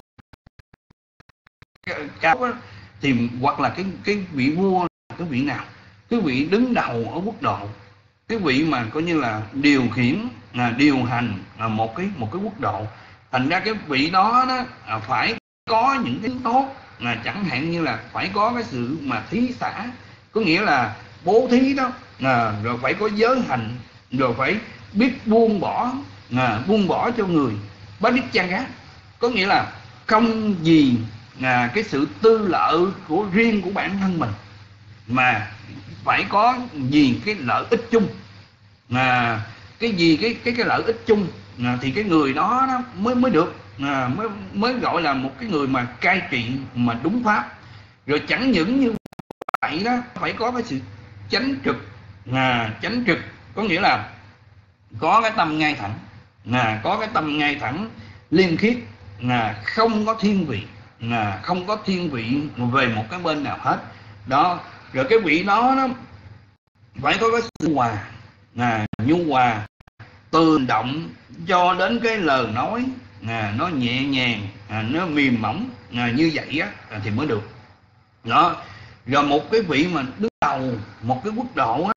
cao thì hoặc là cái vị vua, cái vị nào, cái vị đứng đầu ở quốc độ, cái vị mà coi như là điều khiển điều hành một cái quốc độ, thành ra cái vị đó phải có những cái tốt, chẳng hạn như là phải có cái sự mà thí xả, có nghĩa là bố thí đó, rồi phải có giới hạnh, rồi phải biết buông bỏ cho người Paniccaga, có nghĩa là không vì cái sự tư lợi của riêng của bản thân mình, mà phải có vì cái lợi ích chung, cái gì cái lợi ích chung thì cái người đó mới được, mới gọi là một cái người mà cai trị mà đúng pháp. Rồi chẳng những như vậy đó, phải có cái sự chánh trực, chánh trực có nghĩa là có cái tâm ngay thẳng, có cái tâm ngay thẳng liêm khiết, không có thiên vị, không có thiên vị về một cái bên nào hết đó. Rồi cái vị đó phải có cái sự hòa, nhu hòa từ động cho đến cái lời nói nó nhẹ nhàng, nó mềm mỏng như vậy thì mới được đó. Rồi một cái vị mà đứng đầu một cái quốc độ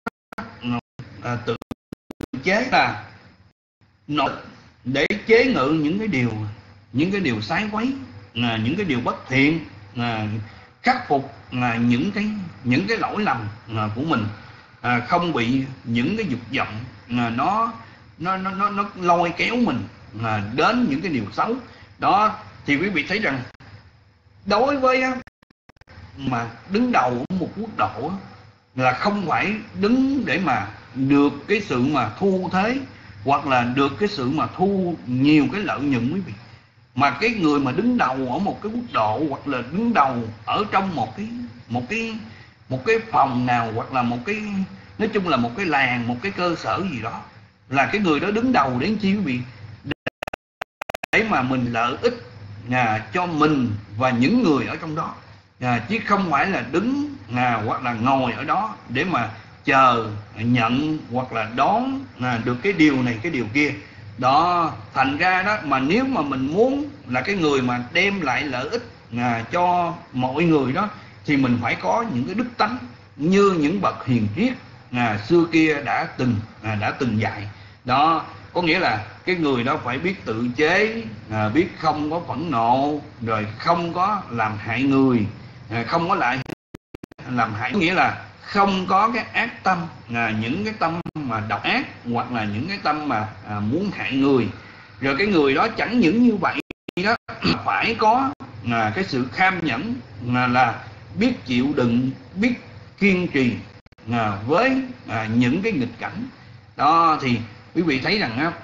tự chế là nỗ để chế ngự những cái điều sái quấy, những cái điều bất thiện, khắc phục những cái lỗi lầm của mình, không bị những cái dục vọng nó lôi kéo mình đến những cái điều xấu đó. Thì quý vị thấy rằng đối với mà đứng đầu một quốc độ là không phải đứng để mà được cái sự mà thu thế, hoặc là được cái sự mà thu nhiều cái lợi nhuận quý vị, mà cái người mà đứng đầu ở một cái quốc độ, hoặc là đứng đầu ở trong một cái phòng nào, hoặc là một cái, nói chung là một cái làng, một cái cơ sở gì đó, là cái người đó đứng đầu đến chi quý vị, để mà mình lợi ích cho mình và những người ở trong đó, chứ không phải là đứng hoặc là ngồi ở đó để mà chờ nhận hoặc là đón được cái điều này cái điều kia đó. Thành ra đó, mà nếu mà mình muốn là cái người mà đem lại lợi ích cho mọi người đó, thì mình phải có những cái đức tánh như những bậc hiền triết xưa kia đã từng dạy đó. có nghĩa là cái người đó phải biết tự chế, biết không có phẫn nộ, rồi không có làm hại người, không có lại làm hại, nghĩa là không có cái ác tâm, những cái tâm mà độc ác, hoặc là những cái tâm mà muốn hại người. Rồi cái người đó chẳng những như vậy đó, phải có cái sự kham nhẫn, là biết chịu đựng, biết kiên trì với những cái nghịch cảnh đó. Thì quý vị thấy rằng á,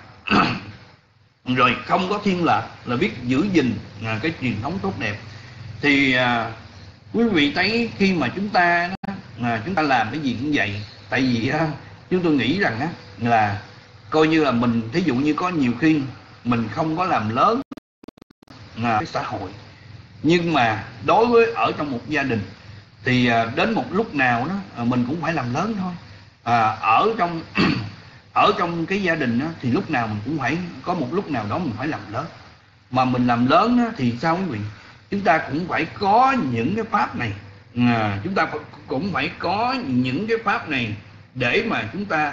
rồi không có thiên lệch, là biết giữ gìn cái truyền thống tốt đẹp. Thì quý vị thấy khi mà chúng ta làm cái gì cũng vậy. Tại vì chúng tôi nghĩ rằng là coi như là mình, thí dụ như có nhiều khi mình không có làm lớn cái xã hội, nhưng mà đối với ở trong một gia đình thì đến một lúc nào đó mình cũng phải làm lớn thôi. Ở trong ở trong cái gia đình thì lúc nào mình cũng phải có một lúc nào đó mình phải làm lớn. Mà mình làm lớn thì sao quý vị? Chúng ta cũng phải có những cái pháp này, chúng ta cũng phải có những cái pháp này để mà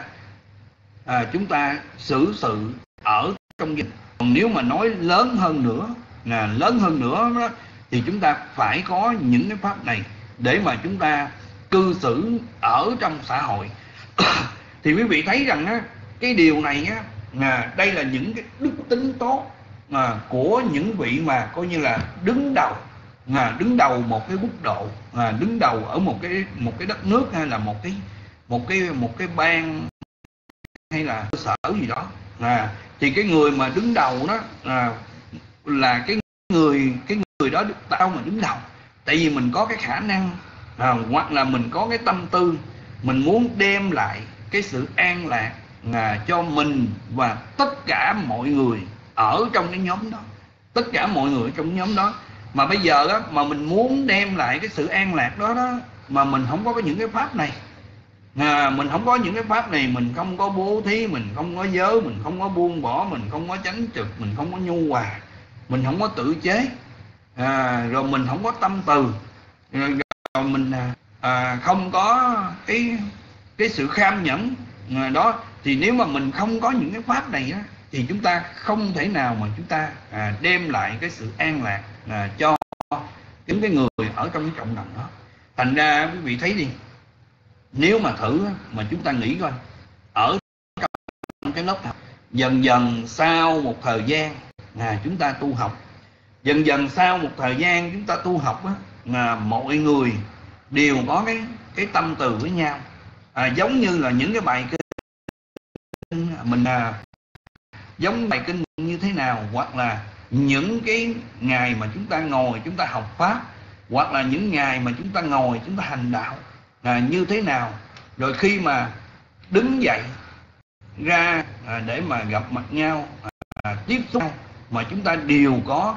chúng ta xử sự ở trong gia đình. Còn nếu mà nói lớn hơn nữa đó, thì chúng ta phải có những cái pháp này để mà chúng ta cư xử ở trong xã hội. Thì quý vị thấy rằng cái điều này đây là những cái đức tính tốt của những vị mà coi như là đứng đầu một cái quốc độ, đứng đầu ở một cái đất nước, hay là một cái bang, hay là cơ sở gì đó. Thì cái người mà đứng đầu đó là cái người đó được tạo mà đứng đầu. Tại vì mình có cái khả năng, hoặc là mình có cái tâm tư, mình muốn đem lại cái sự an lạc cho mình và tất cả mọi người ở trong cái nhóm đó, tất cả mọi người trong nhóm đó. Mà bây giờ đó, mà mình muốn đem lại cái sự an lạc đó mà mình không có những cái pháp này, mình không có những cái pháp này, mình không có bố thí, mình không có giới, mình không có buông bỏ, mình không có chánh trực, mình không có nhu hòa, mình không có tự chế, rồi mình không có tâm từ, rồi mình không có cái sự kham nhẫn đó. Thì nếu mà mình không có những cái pháp này thì chúng ta không thể nào mà chúng ta đem lại cái sự an lạc cho những cái người ở trong cái cộng đồng đó. Thành ra quý vị thấy đi, nếu mà thử mà chúng ta nghĩ coi, ở trong cái lớp học, dần dần sau một thời gian chúng ta tu học, dần dần sau một thời gian chúng ta tu học mọi người đều có cái tâm từ với nhau, giống như là những cái bài kinh mình giống bài kinh như thế nào, hoặc là những cái ngày mà chúng ta ngồi chúng ta học pháp, hoặc là những ngày mà chúng ta ngồi chúng ta hành đạo như thế nào. Rồi khi mà đứng dậy ra để mà gặp mặt nhau, tiếp xúc, mà chúng ta đều có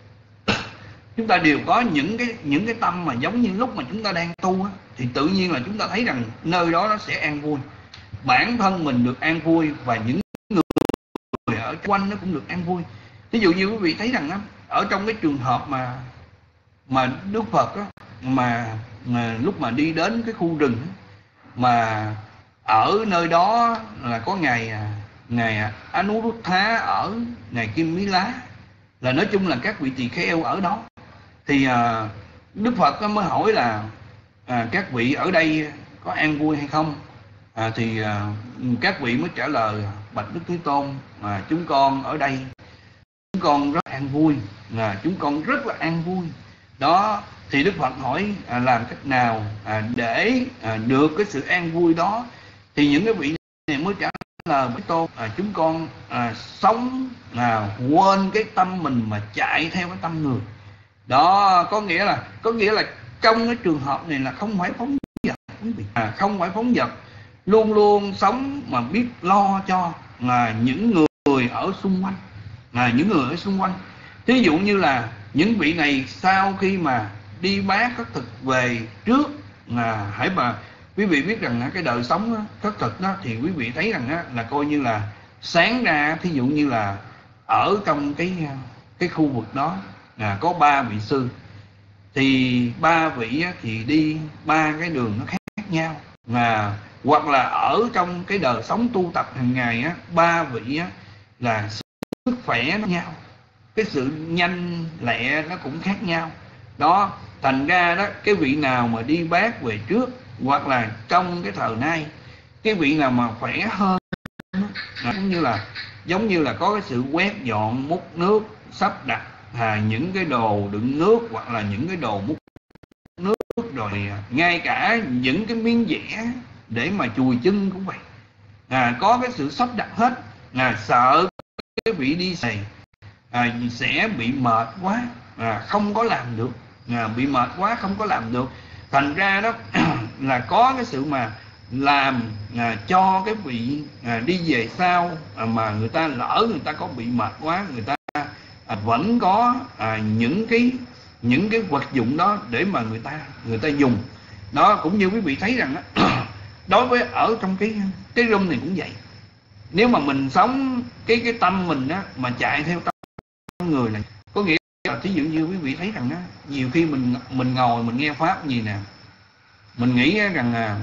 những cái tâm mà giống như lúc mà chúng ta đang tu thì tự nhiên là chúng ta thấy rằng nơi đó nó sẽ an vui, bản thân mình được an vui và những người ở quanh nó cũng được an vui. Ví dụ như quý vị thấy rằng ở trong cái trường hợp mà Đức Phật mà lúc mà đi đến cái khu rừng, mà ở nơi đó là có ngài Anuruddha, ở ngài Kim Mí Lá, là nói chung là các vị tỳ kheo ở đó. Thì Đức Phật mới hỏi là các vị ở đây có an vui hay không? Thì các vị mới trả lời: bạch Đức Thế Tôn, chúng con ở đây chúng con rất an vui, chúng con rất là an vui đó. Thì Đức Phật hỏi làm cách nào để được cái sự an vui đó? Thì những cái vị này mới trả lời: Thế Tôn, chúng con sống quên cái tâm mình mà chạy theo cái tâm người đó. Có nghĩa là trong cái trường hợp này là không phải phóng dật, quý vị, không phải phóng dật, luôn luôn sống mà biết lo cho những người ở xung quanh, những người ở xung quanh. Thí dụ như là những vị này sau khi mà đi bác khất thực về trước, hãy mà quý vị biết rằng cái đời sống khất thực đó, thì quý vị thấy rằng là coi như là sáng ra, thí dụ như là ở trong cái khu vực đó có 3 vị sư, thì 3 vị thì đi 3 cái đường nó khác nhau, hoặc là ở trong cái đời sống tu tập hàng ngày 3 vị là sức khỏe nó nhau, cái sự nhanh lẹ nó cũng khác nhau. Đó, thành ra đó, cái vị nào mà đi bát về trước, hoặc là trong cái thời nay, cái vị nào mà khỏe hơn, giống như là có cái sự quét dọn, múc nước, sắp đặt những cái đồ đựng nước, hoặc là những cái đồ múc nước, rồi ngay cả những cái miếng dẻ để mà chùi chân cũng vậy, có cái sự sắp đặt hết. Sợ cái vị đi xài sẽ bị mệt quá, không có làm được, bị mệt quá không có làm được. Thành ra đó là có cái sự mà làm cho cái vị đi về sau mà người ta lỡ người ta có bị mệt quá, người ta vẫn có những cái vật dụng đó để mà người ta dùng. Đó, cũng như quý vị thấy rằng đối với ở trong cái room này cũng vậy. Nếu mà mình sống cái tâm mình á mà chạy theo tâm người này, có nghĩa là thí dụ như quý vị thấy rằng á, nhiều khi mình ngồi mình nghe pháp gì nè, mình nghĩ rằng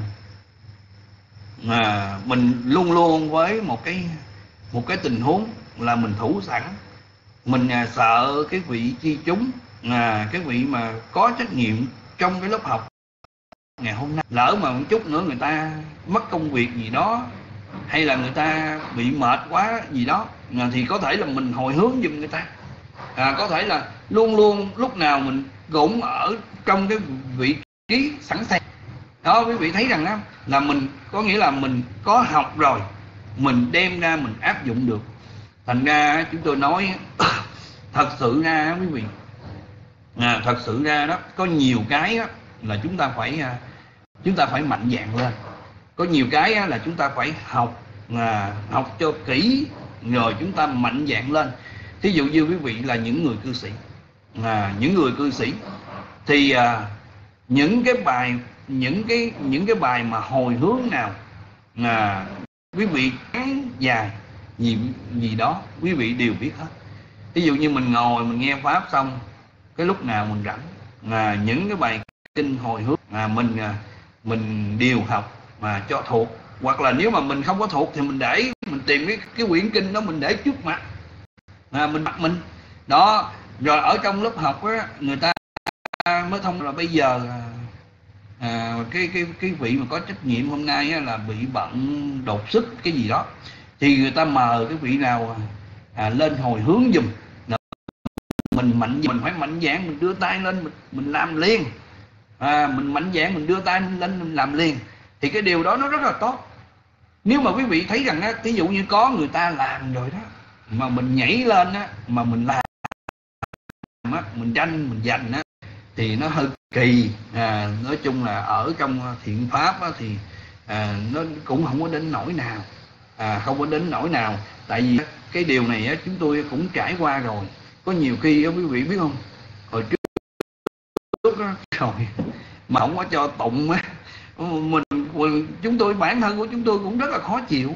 mình luôn luôn với một cái tình huống là mình thủ sẵn. Mình sợ cái vị chi chúng, cái vị mà có trách nhiệm trong cái lớp học ngày hôm nay, lỡ mà một chút nữa người ta mất công việc gì đó, hay là người ta bị mệt quá gì đó, thì có thể là mình hồi hướng giùm người ta. Có thể là luôn luôn lúc nào mình cũng ở trong cái vị trí sẵn sàng. Đó, quý vị thấy rằng đó, là mình có nghĩa là mình có học rồi, mình đem ra mình áp dụng được. Thành ra chúng tôi nói thật sự ra quý vị, thật sự ra đó, có nhiều cái đó, là chúng ta phải mạnh dạn lên. Có nhiều cái đó, là chúng ta phải học cho kỹ rồi chúng ta mạnh dạn lên. Thí dụ như quý vị là những người cư sĩ, thì những cái bài mà hồi hướng nào quý vị ngắn dài gì đó quý vị đều biết hết. Ví dụ như mình ngồi mình nghe pháp xong, cái lúc nào mình rảnh, những cái bài kinh hồi hướng mình đều học mà cho thuộc. Hoặc là nếu mà mình không có thuộc thì mình tìm cái quyển kinh đó mình để trước mặt, mình đó. Rồi ở trong lớp học á, người ta mới thông là bây giờ cái vị mà có trách nhiệm hôm nay á, là bị bận đột xuất cái gì đó, thì người ta mời cái vị nào lên hồi hướng giùm. Mình phải mạnh dạn mình đưa tay lên mình làm liền. Mình mạnh dạn mình đưa tay lên mình làm liền, thì cái điều đó nó rất là tốt. Nếu mà quý vị thấy rằng á, ví dụ như có người ta làm rồi đó mà mình nhảy lên á, mà mình làm á, mình tranh mình giành á, thì nó hơi kỳ. Nói chung là ở trong thiện pháp á, thì nó cũng không có đến nỗi nào, không có đến nỗi nào. Tại vì cái điều này á, chúng tôi cũng trải qua rồi. Có nhiều khi á, quý vị biết không, hồi trước á, rồi mà không có cho tụng á, chúng tôi, bản thân của chúng tôi cũng rất là khó chịu,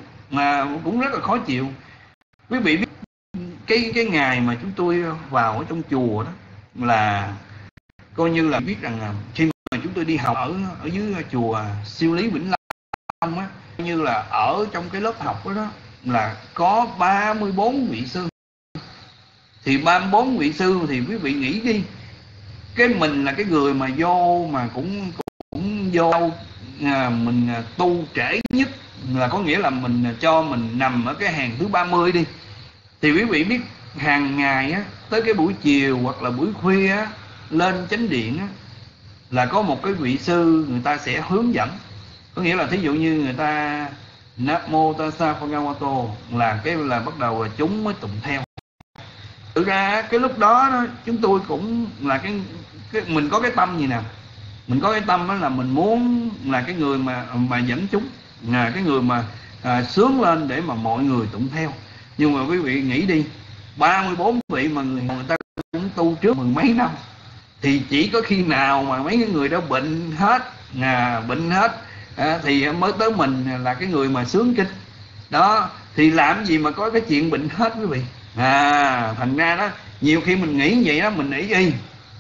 Quý vị biết cái ngày mà chúng tôi vào ở trong chùa đó, là coi như là biết rằng khi mà chúng tôi đi học ở dưới chùa Siêu Lý Vĩnh Long á, coi như là ở trong cái lớp học đó là có 34 vị sư. Thì 34 vị sư thì quý vị nghĩ đi, cái mình là cái người mà vô mà cũng vô mình tu trễ nhất, là có nghĩa là mình cho mình nằm ở cái hàng thứ 30 đi, thì quý vị biết hàng ngày á, tới cái buổi chiều hoặc là buổi khuya á, lên chánh điện á, là có một cái vị sư người ta sẽ hướng dẫn. Có nghĩa là thí dụ như người ta Nam Mô Tassa Bhagavato là bắt đầu là chúng mới tụng theo. Thực ra cái lúc đó chúng tôi cũng là cái mình có cái tâm gì nè, mình có cái tâm đó là mình muốn là cái người mà dẫn chúng, là cái người mà sướng lên để mà mọi người tụng theo. Nhưng mà quý vị nghĩ đi, 34 vị mà người ta cũng tu trước mười mấy năm, thì chỉ có khi nào mà mấy cái người đó bệnh hết thì mới tới mình là cái người mà sướng kinh đó. Thì làm gì mà có cái chuyện bệnh hết quý vị. Thành ra đó, nhiều khi mình nghĩ vậy đó, mình nghĩ y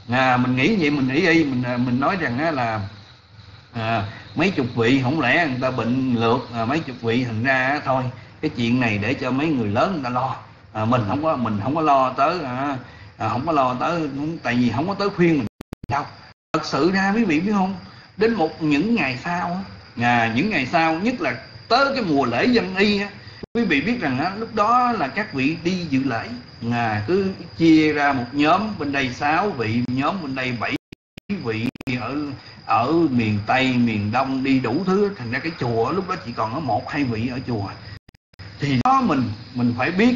mình nói rằng là mấy chục vị không lẽ người ta bệnh lượt mấy chục vị, thành ra thôi cái chuyện này để cho mấy người lớn người ta lo. mình không có lo tới không có lo tới, tại vì không có tới khuyên mình đâu. Thật sự ra quý vị biết không, đến những ngày sau những ngày sau, nhất là tới cái mùa lễ Dân Y á, quý vị biết rằng lúc đó là các vị đi dự lễ cứ chia ra một nhóm, bên đây 6 vị, nhóm bên đây 7 vị, ở miền Tây, miền Đông đi đủ thứ. Thành ra cái chùa lúc đó chỉ còn có 1-2 vị ở chùa. Thì đó mình phải biết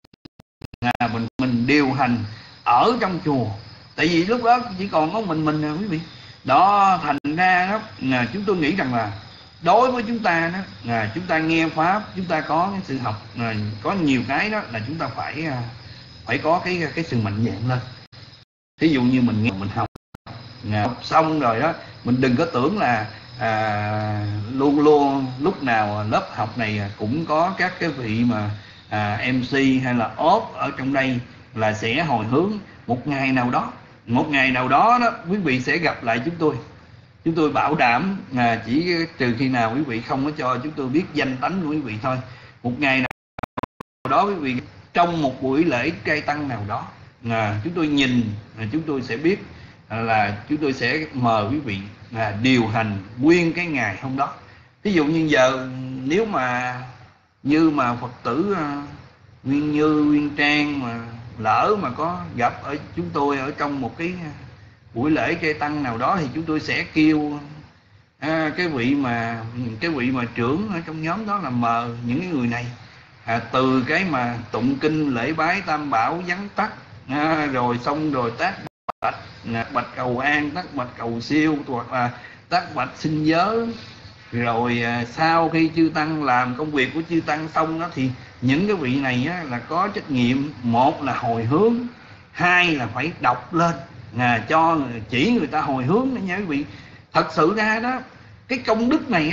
mình điều hành ở trong chùa, tại vì lúc đó chỉ còn có mình nè quý vị. Đó, thành ra đó chúng tôi nghĩ rằng là đối với chúng ta đó, chúng ta nghe pháp, chúng ta có cái sự học, có nhiều cái đó là chúng ta phải có cái sự mạnh dạn lên. Thí dụ như mình nghe, mình học xong rồi đó, mình đừng có tưởng là luôn luôn lúc nào lớp học này cũng có các cái vị mà MC hay là ốp ở trong đây là sẽ hồi hướng. Một ngày nào đó đó quý vị sẽ gặp lại chúng tôi bảo đảm, chỉ trừ khi nào quý vị không có cho chúng tôi biết danh tánh của quý vị thôi. Một ngày nào đó quý vị trong một buổi lễ trai tăng nào đó, chúng tôi nhìn, chúng tôi sẽ biết là chúng tôi sẽ mời quý vị điều hành nguyên cái ngày hôm đó. Ví dụ như giờ nếu mà như mà Phật tử Nguyên Như, Nguyên Trang mà lỡ mà có gặp ở chúng tôi ở trong một cái buổi lễ trai tăng nào đó, thì chúng tôi sẽ kêu cái vị mà trưởng ở trong nhóm đó là mời những cái người này, từ cái mà tụng kinh lễ bái tam bảo vắn tắt, rồi xong rồi tác bạch cầu an, tác bạch cầu siêu, hoặc là tác bạch xin giới. Rồi sau khi chư tăng làm công việc của chư tăng xong đó, thì những cái vị này là có trách nhiệm, một là hồi hướng, hai là phải đọc lên cho chỉ người ta hồi hướng nữa nha quý vị. Thật sự ra đó, cái công đức này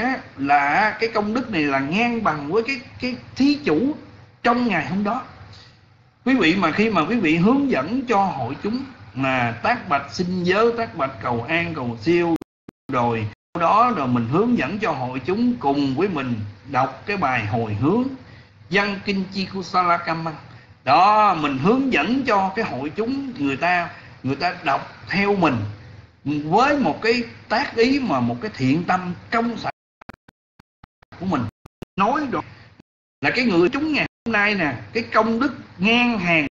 là ngang bằng với cái thí chủ trong ngày hôm đó. Quý vị mà khi mà quý vị hướng dẫn cho hội chúng mà tác bạch xin giới, tác bạch cầu an cầu siêu, rồi đó rồi mình hướng dẫn cho hội chúng cùng với mình đọc cái bài hồi hướng Văn Kinh Chi Kusala Kamang. Đó, mình hướng dẫn cho cái hội chúng, người ta đọc theo mình với một cái tác ý mà một cái thiện tâm trong sạch của mình. Nói rồi là cái người chúng ngày hôm nay nè, cái công đức ngang hàng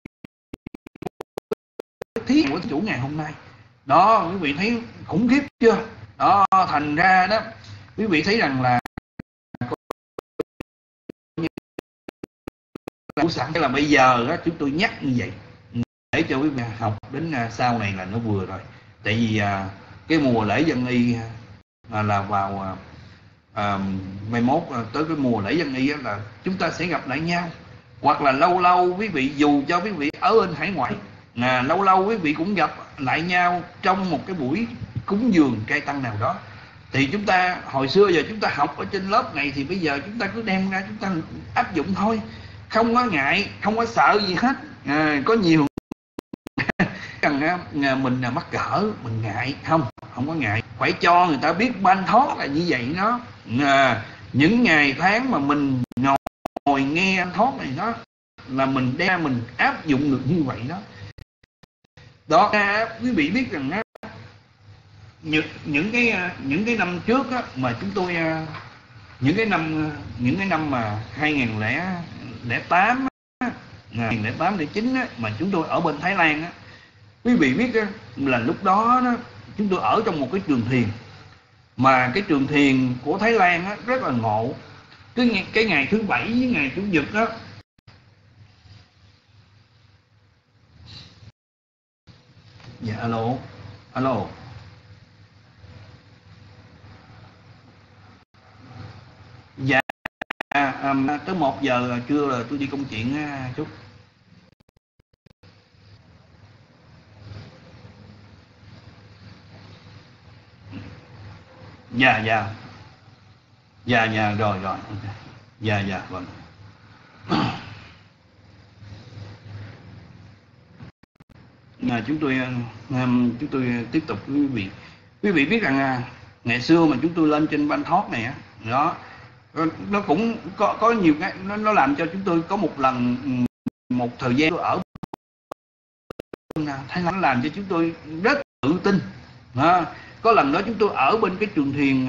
thí của chủ ngày hôm nay. Đó, quý vị thấy khủng khiếp chưa? Đó, thành ra đó quý vị thấy rằng là sẵn là bây giờ đó, chúng tôi nhắc như vậy để cho quý vị học đến sau này là nó vừa rồi. Tại vì cái mùa lễ Dân Y là vào mai mốt tới cái mùa lễ Dân Y là chúng ta sẽ gặp lại nhau. Hoặc là lâu lâu quý vị, dù cho quý vị ở bên hải ngoại, lâu lâu quý vị cũng gặp lại nhau trong một cái buổi cúng dường trai tăng nào đó. Thì chúng ta hồi xưa giờ chúng ta học ở trên lớp này, thì bây giờ chúng ta cứ đem ra chúng ta áp dụng thôi, không có ngại, không có sợ gì hết. Có nhiều rằng mình mắc cỡ, mình ngại, không có ngại. Phải cho người ta biết ban thoát là như vậy đó. Những ngày tháng mà mình ngồi nghe ban thoát này đó là mình đem mình áp dụng được như vậy đó. Đó, quý vị biết rằng những cái năm trước á, mà chúng tôi những cái năm mà 2008 2008 2009 á, mà chúng tôi ở bên Thái Lan á, quý vị biết á, là lúc đó chúng tôi ở trong một cái trường thiền, mà cái trường thiền của Thái Lan á, rất là ngộ. Cái ngày thứ Bảy với ngày Chủ nhật đó, dạ alo dạ tới 1 giờ trưa là tôi đi công chuyện chút. Dạ rồi dạ vâng. Chúng tôi tiếp tục với quý vị biết rằng ngày xưa mà chúng tôi lên trên Ban Thoát này đó, nó cũng có nhiều cái nó làm cho chúng tôi có một lần một thời gian tôi ở Thái Lan làm cho chúng tôi rất tự tin. Có lần đó chúng tôi ở bên cái trường thiền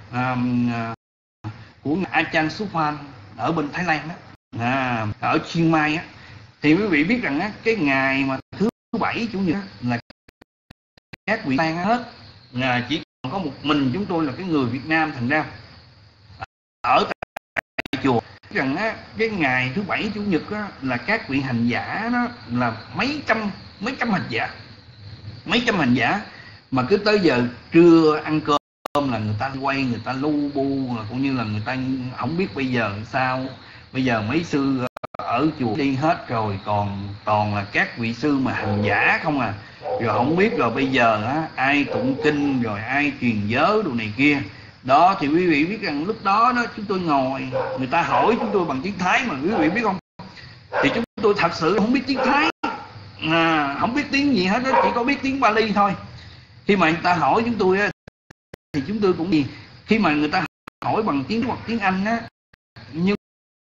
của Ajahn Suphan ở bên Thái Lan đó, ở Chiang Mai á, thì quý vị biết rằng á, cái ngày mà thứ Bảy Chủ nhật là các vị tan hết, chỉ còn có một mình chúng tôi là cái người Việt Nam. Thành ra ở tại chùa rằng á, cái ngày thứ Bảy Chủ nhật á, là các vị hành giả đó là mấy trăm hành giả, mà cứ tới giờ trưa ăn cơm là người ta quay, người ta lu bu, cũng như là người ta không biết bây giờ sao. Bây giờ mấy sư ở chùa đi hết rồi, còn toàn là các vị sư mà hành giả không à. Rồi không biết rồi bây giờ á, ai tụng kinh rồi ai truyền giới đồ này kia đó. Thì quý vị biết rằng lúc đó chúng tôi ngồi, người ta hỏi chúng tôi bằng tiếng Thái mà quý vị biết không, thì chúng tôi thật sự không biết tiếng Thái, không biết tiếng gì hết đó, chỉ có biết tiếng Bali thôi. Khi mà người ta hỏi chúng tôi á, thì chúng tôi cũng gì, khi mà người ta hỏi bằng tiếng hoặc tiếng Anh á, nhưng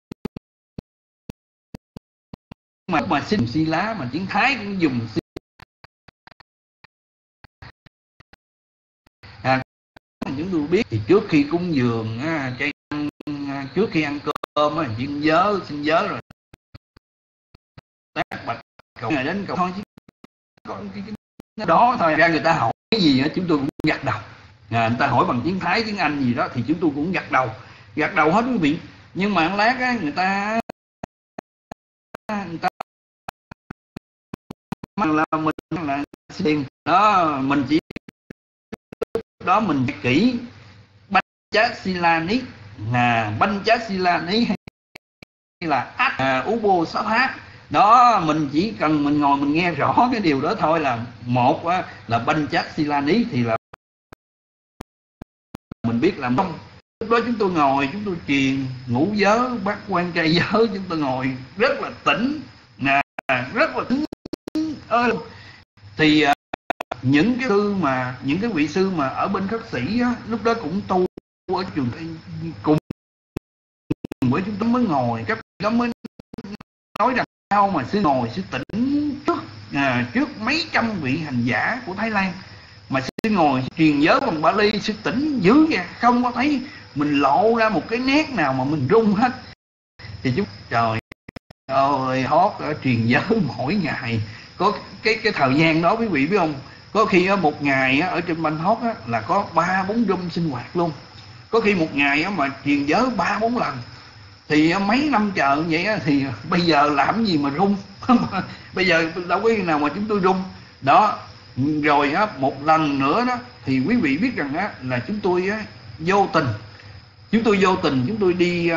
mà xin si lá, mà tiếng Thái cũng dùng chúng tôi biết. Thì trước khi cúng dường trước khi ăn cơm á, xin giới rồi tác bạch cầu ngày đến cầu thôi, chứ có cái đó thôi. Ra người ta hỏi cái gì á, chúng tôi cũng gật đầu. Người ta hỏi bằng tiếng Thái, tiếng Anh gì đó thì chúng tôi cũng gật đầu hết quý vị. Nhưng mà lát á, người ta là mình là tiền đó, mình chỉ đó mình kỹ banh chát sila ní, banh chát sila ní hay là ubo sáu hát đó, mình chỉ cần mình ngồi mình nghe rõ cái điều đó thôi. Là một á, là banh chát sila ní thì là mình biết làm không. Lúc đó chúng tôi ngồi, chúng tôi truyền ngũ giới, bát quan trai giới, chúng tôi ngồi rất là tỉnh, rất là tỉnh ơi. Thì những cái vị sư mà ở bên khất sĩ á, lúc đó cũng tu ở trường cùng với chúng tôi mới ngồi. Các vị đó mới nói rằng sao mà sư ngồi sư tỉnh trước mấy trăm vị hành giả của Thái Lan, mà sư ngồi truyền giới bằng Bali, sư tỉnh dữ vậy, không có thấy mình lộ ra một cái nét nào mà mình rung hết. Thì chúng trời ơi, hót truyền giới mỗi ngày. Có cái thời gian đó quý vị biết không, có khi một ngày ở trên Bangkok là có 3-4 room sinh hoạt luôn. Có khi một ngày mà truyền giới 3-4 lần. Thì mấy năm chờ vậy thì bây giờ làm gì mà rung. Bây giờ đâu có khi nào mà chúng tôi rung đó. Rồi một lần nữa đó thì quý vị biết rằng là chúng tôi vô tình chúng tôi đi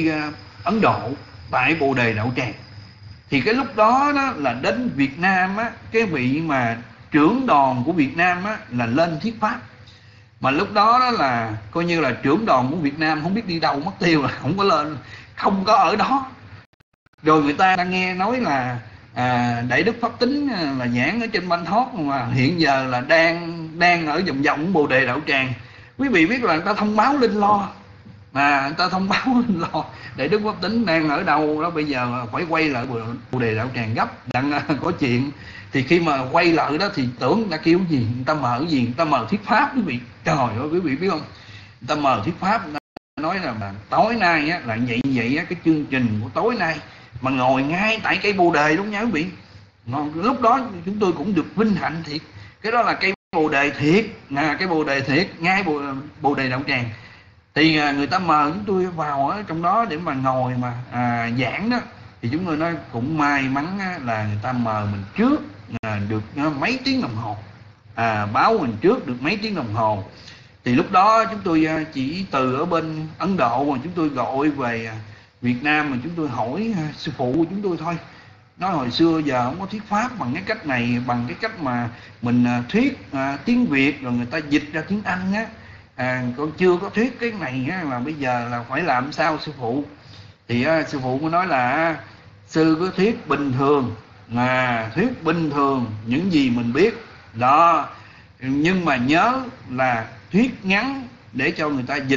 Ấn Độ tại Bồ Đề Đạo Tràng. Thì cái lúc đó là đến Việt Nam cái vị mà trưởng đoàn của Việt Nam là lên thuyết pháp. Mà lúc đó là coi như là trưởng đoàn của Việt Nam không biết đi đâu mất tiêu, là không có lên, không có ở đó. Rồi người ta đang nghe nói là Đại Đức Pháp Tính là giảng ở trên Bangkok, mà hiện giờ là đang ở vòng vòng Bồ Đề Đạo Tràng. Quý vị biết là người ta thông báo lên lo, người ta thông báo lên lo Đại Đức Pháp Tính đang ở đâu đó, bây giờ phải quay lại Bồ Đề Đạo Tràng gấp, đang có chuyện. Thì khi mà quay lại đó thì tưởng đã kêu gì, người ta mời gì, người ta mời thuyết pháp quý vị. Trời ơi quý vị biết không, người ta mời thuyết pháp, người ta nói là tối nay là vậy cái chương trình của tối nay mà ngồi ngay tại cây Bồ Đề đúng nha quý vị. Lúc đó chúng tôi cũng được vinh hạnh thiệt, cái đó là cây Bồ Đề thiệt, cái Bồ Đề thiệt ngay Bồ Đề Đạo Tràng. Thì người ta mời chúng tôi vào ở trong đó để mà ngồi mà giảng đó. Thì chúng tôi nói cũng may mắn là người ta mời mình trước được mấy tiếng đồng hồ, báo mình trước được mấy tiếng đồng hồ. Thì lúc đó chúng tôi chỉ từ ở bên Ấn Độ mà chúng tôi gọi về Việt Nam, mà chúng tôi hỏi sư phụ của chúng tôi thôi. Nói hồi xưa giờ không có thuyết pháp bằng cái cách này, bằng cái cách mà mình thuyết tiếng Việt rồi người ta dịch ra tiếng Anh con chưa có thuyết cái này là bây giờ là phải làm sao sư phụ. Thì sư phụ mới nói là sư cứ thuyết bình thường, thuyết bình thường những gì mình biết đó, nhưng mà nhớ là thuyết ngắn để cho người ta dịch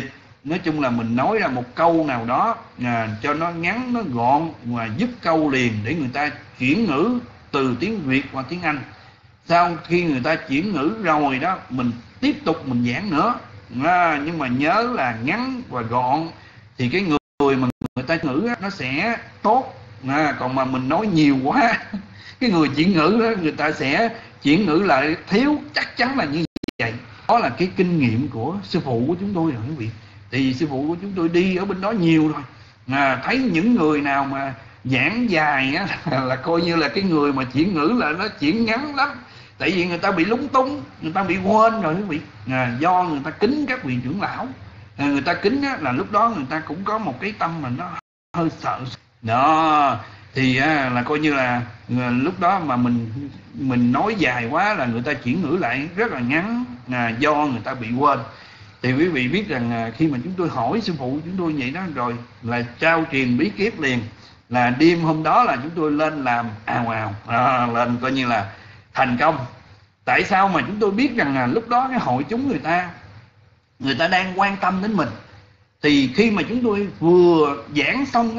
nói chung là mình nói ra một câu nào đó cho nó ngắn, nó gọn và dứt câu liền để người ta chuyển ngữ từ tiếng Việt qua tiếng Anh. Sau khi người ta chuyển ngữ rồi đó, mình tiếp tục mình giảng nữa. Nhưng mà nhớ là ngắn và gọn thì cái người mà người ta ngữ nó sẽ tốt. Còn mà mình nói nhiều quá cái người chuyển ngữ đó, người ta sẽ chuyển ngữ lại thiếu, chắc chắn là như vậy. Đó là cái kinh nghiệm của sư phụ của chúng tôi rồi quý vị. Thì sư phụ của chúng tôi đi ở bên đó nhiều rồi, thấy những người nào mà giảng dài á, là coi như là cái người mà chuyển ngữ là nó chuyển ngắn lắm. Tại vì người ta bị lúng túng, người ta bị quên rồi quý vị. Do người ta kính các vị trưởng lão, người ta kính á, là lúc đó người ta cũng có một cái tâm mà nó hơi sợ đó. Thì là coi như là lúc đó mà mình nói dài quá là người ta chuyển ngữ lại rất là ngắn, do người ta bị quên. Thì quý vị biết rằng khi mà chúng tôi hỏi sư phụ chúng tôi vậy đó rồi là trao truyền bí kíp liền, là đêm hôm đó là chúng tôi lên làm ào ào, lên coi như là thành công. Tại sao mà chúng tôi biết rằng là lúc đó cái hội chúng người ta đang quan tâm đến mình. Thì khi mà chúng tôi vừa giảng xong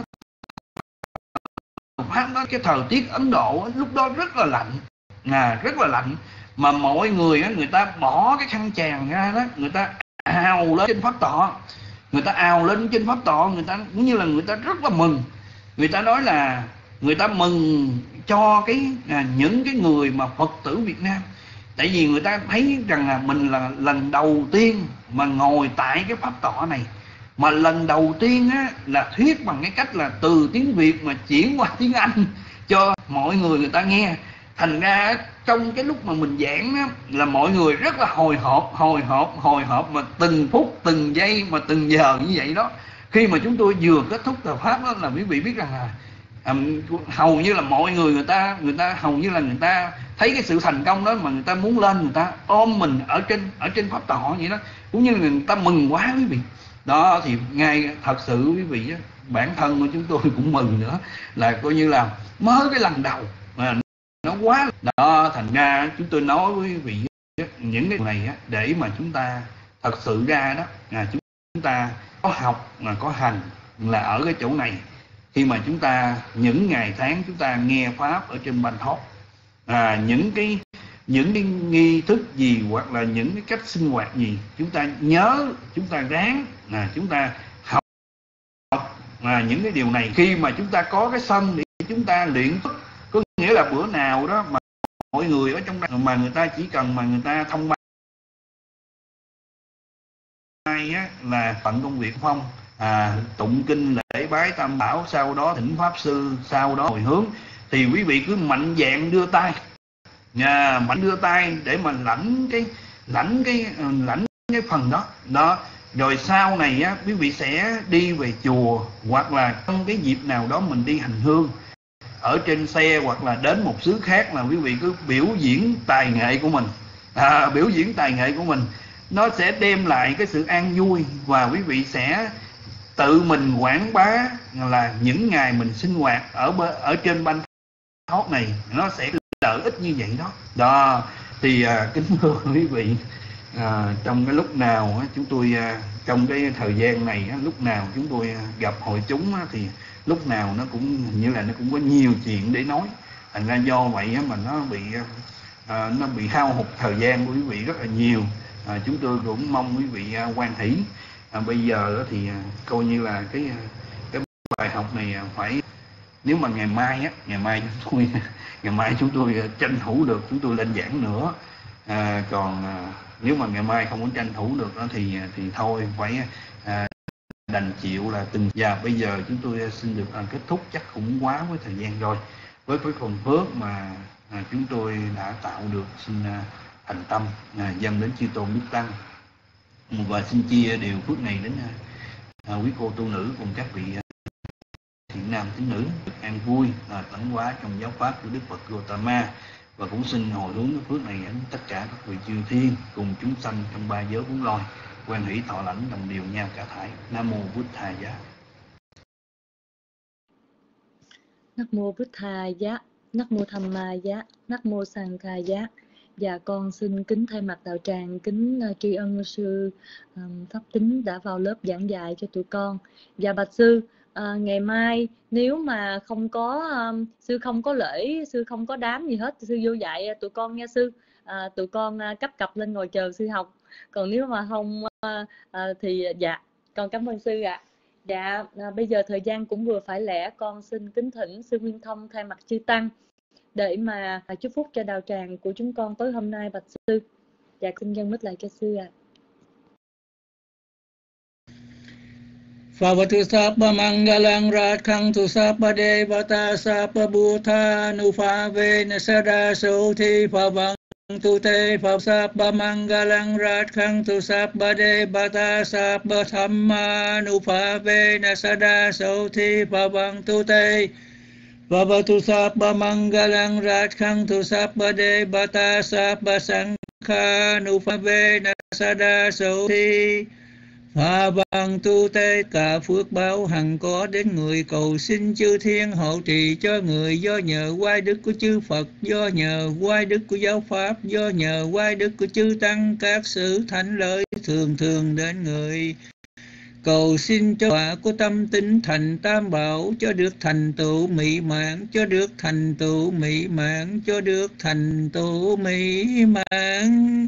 phát đó, cái thời tiết Ấn Độ lúc đó rất là lạnh, rất là lạnh, mà mọi người người ta bỏ cái khăn tràng ra đó, người ta ào lên trên pháp tọa, người ta ào lên trên pháp tọa, người ta cũng như là người ta rất là mừng. Người ta nói là người ta mừng cho những cái người mà Phật tử Việt Nam. Tại vì người ta thấy rằng là mình là lần đầu tiên mà ngồi tại cái pháp tọa này, mà lần đầu tiên á, là thuyết bằng cái cách là từ tiếng Việt mà chuyển qua tiếng Anh cho mọi người ta nghe. Thành ra trong cái lúc mà mình giảng á, là mọi người rất là hồi hộp mà từng phút từng giây mà từng giờ như vậy đó. Khi mà chúng tôi vừa kết thúc thời pháp đó, là quý vị biết rằng là hầu như là mọi người ta hầu như là người ta thấy cái sự thành công đó mà người ta muốn lên, người ta ôm mình ở trên pháp tọa vậy đó, cũng như là người ta mừng quá quý vị. Đó thì ngay thật sự quý vị á, bản thân của chúng tôi cũng mừng nữa, là coi như là mới cái lần đầu mà nó quá đó. Thành ra chúng tôi nói với quý vị những cái này á, để mà chúng ta thật sự ra đó, chúng ta có học mà có hành là ở cái chỗ này. Khi mà chúng ta những ngày tháng chúng ta nghe pháp ở trên Bangkok, những cái nghi thức gì hoặc là những cái cách sinh hoạt gì, chúng ta nhớ, chúng ta ráng, chúng ta học những cái điều này. Khi mà chúng ta có cái sân để chúng ta luyện, có nghĩa là bữa nào đó mà mọi người ở trong đây mà người ta chỉ cần mà người ta thông báo là tận công việc phong, tụng kinh lễ bái tam bảo, sau đó thỉnh pháp sư, sau đó hồi hướng, thì quý vị cứ mạnh dạn đưa tay, mạnh đưa tay để mà lãnh cái phần đó. Rồi sau này á, quý vị sẽ đi về chùa, hoặc là trong cái dịp nào đó mình đi hành hương ở trên xe, hoặc là đến một xứ khác, là quý vị cứ biểu diễn tài nghệ của mình, biểu diễn tài nghệ của mình, nó sẽ đem lại cái sự an vui, và quý vị sẽ tự mình quảng bá là những ngày mình sinh hoạt ở trên Bangkok này nó sẽ lợi ích như vậy đó. Thì kính thưa quý vị, trong cái lúc nào chúng tôi trong cái thời gian này, lúc nào chúng tôi gặp hội chúng thì lúc nào nó cũng như là nó cũng có nhiều chuyện để nói. Thành ra do vậy mà nó bị hao hụt thời gian của quý vị rất là nhiều. Chúng tôi cũng mong quý vị hoan hỷ. Bây giờ thì coi như là cái bài học này phải, nếu mà ngày mai chúng tôi tranh thủ được, chúng tôi lên giảng nữa. Còn nếu mà ngày mai không có tranh thủ được đó thì thôi phải đành chịu là từng. Và bây giờ chúng tôi xin được kết thúc, chắc cũng quá với thời gian rồi, với cái phần phước mà chúng tôi đã tạo được. Xin thành tâm dâng đến chư tôn đức tăng, và xin chia điều phước này đến quý cô tu nữ cùng các vị thiện nam tín nữ được an vui tấn hóa trong giáo pháp của Đức Phật Gautama. Và cũng xin hồi hướng cái phước này đến tất cả các vị chư thiên cùng chúng sanh trong ba giới bốn loài, hoan hỷ thọ lãnh đồng điều nhau cả thảy. Nam mô Bụt Thầy Giá. Nam mô Bụt Thầy Giá. Nam mô Tham Ma Giá. Nam mô Sang Khai Giá. Dạ, con xin kính thay mặt đạo tràng kính tri ân sư Pháp Tính đã vào lớp giảng dạy cho tụi con. Dạ bạch sư, ngày mai nếu mà không có sư không có lễ, sư không có đám gì hết, sư vô dạy tụi con nha sư. Tụi con cấp cặp lên ngồi chờ sư học. Còn nếu mà không thì dạ con cảm ơn sư ạ. Dạ bây giờ thời gian cũng vừa phải lẽ, con xin kính thỉnh sư Nguyên Thông thay mặt chư tăng để mà chúc phúc cho đạo tràng của chúng con tối hôm nay bạch sư. Dạ xin dâng mic lại cho sư ạ. Phавatu sabba mangalang rakhang tu sabba devata sabba bhuta nupave nasada sothi phavang tu te phav sabba mangalang rakhang tu sabba devata sabba thamma nupave nasada sothi phavang tu te Vavatu sabba mangalang rakhang tu sabba devata sabba sankha nupave nasada sothi Phà bằng tu tê, cả phước báo hằng có đến người, cầu xin chư thiên hộ trì cho người, do nhờ oai đức của chư Phật, do nhờ oai đức của giáo pháp, do nhờ oai đức của chư tăng, các sự thánh lợi thường thường đến người. Cầu xin cho quả của tâm tính thành tam bảo, cho được thành tựu mỹ mãn, cho được thành tựu mỹ mãn, cho được thành tựu mỹ mãn.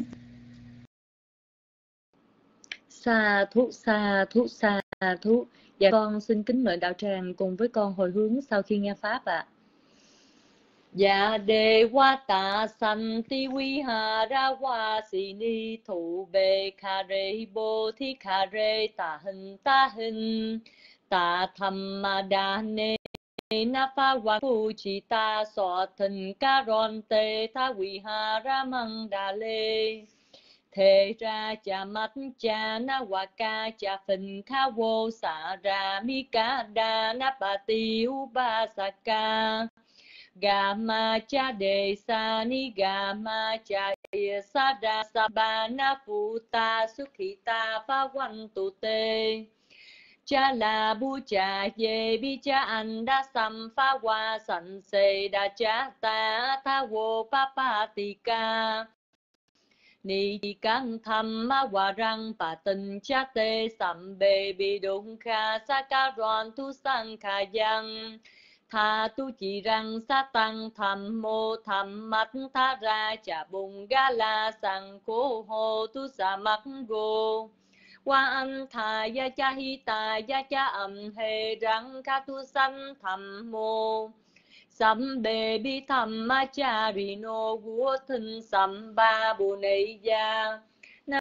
Sa thú, sa thú, sa thú. Dạ con xin kính mời đạo tràng cùng với con hồi hướng sau khi nghe pháp ạ. Dạ đề wa ta san ti vi ha ra wa si ni thủ bề kha re bo thi kha re ta hình ta tham ma đa ne na pha wa phu chi ta so thần ca ron te tha vi ha ra mang đà lê thế ra cha mắt cha na wa ca cha phình kha vô sa ra mi ca đa na pa ti u ba sa ca Gama cha de sa ni gama cha sa da sa ba na phu ta sukhita pha văn tu te cha la bu cha ye bi cha an da sam pha wa san se da cha ta tha wo pa pa ti ca ni căng tham ma wa rang pa tình cha te sam be bi dung kha sa ka ron tu sang kha yang tha tu chỉ rằng sa tăng tham mô tham mắt tha ra chả bùng ga la sang cố hồ tu sa mắt go qua anh thà ya cha hi ta ya cha âm hề rằng kha tu sanh tham mô sam bề bi tham ma cha ri no vua thân sam ba bồ nây ya na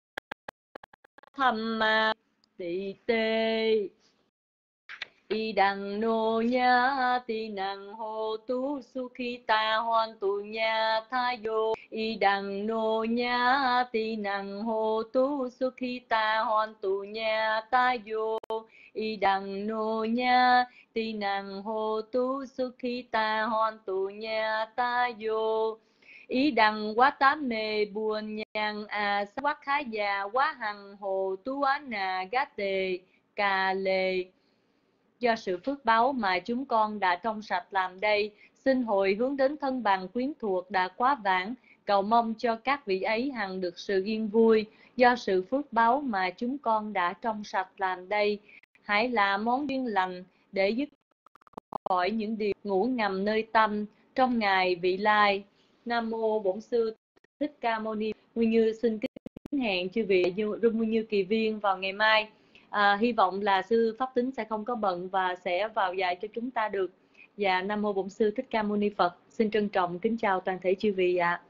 tham ma tỳ tê y đằng nô nhá ti năng hô tu sukhita hoan tu nha tha yo y đằng nô nhá ti năng hô tu sukhita hoan tu nha ta yo y đằng nô nhá ti năng hô tu sukhita hoan tu nha ta yo ý đằng quá tám mê buồn nhang quá khá già quá hằng hồ tu á nà gá tề cà lề. Do sự phước báu mà chúng con đã trong sạch làm đây, xin hồi hướng đến thân bằng quyến thuộc đã quá vãng, cầu mong cho các vị ấy hằng được sự yên vui. Do sự phước báu mà chúng con đã trong sạch làm đây, hãy là món duyên lành để dứt khỏi những điều ngủ ngầm nơi tâm trong ngày vị lai. Nam mô Bổn Sư Thích Ca Mâu Ni. Nguyên Như xin kính hẹn chư vị Nguyên Như Kỳ Viên vào ngày mai. Hy vọng là sư Pháp Tính sẽ không có bận và sẽ vào dạy cho chúng ta được. Và Nam mô Bổn Sư Thích Ca Mâu Ni Phật. Xin trân trọng kính chào toàn thể chư vị ạ.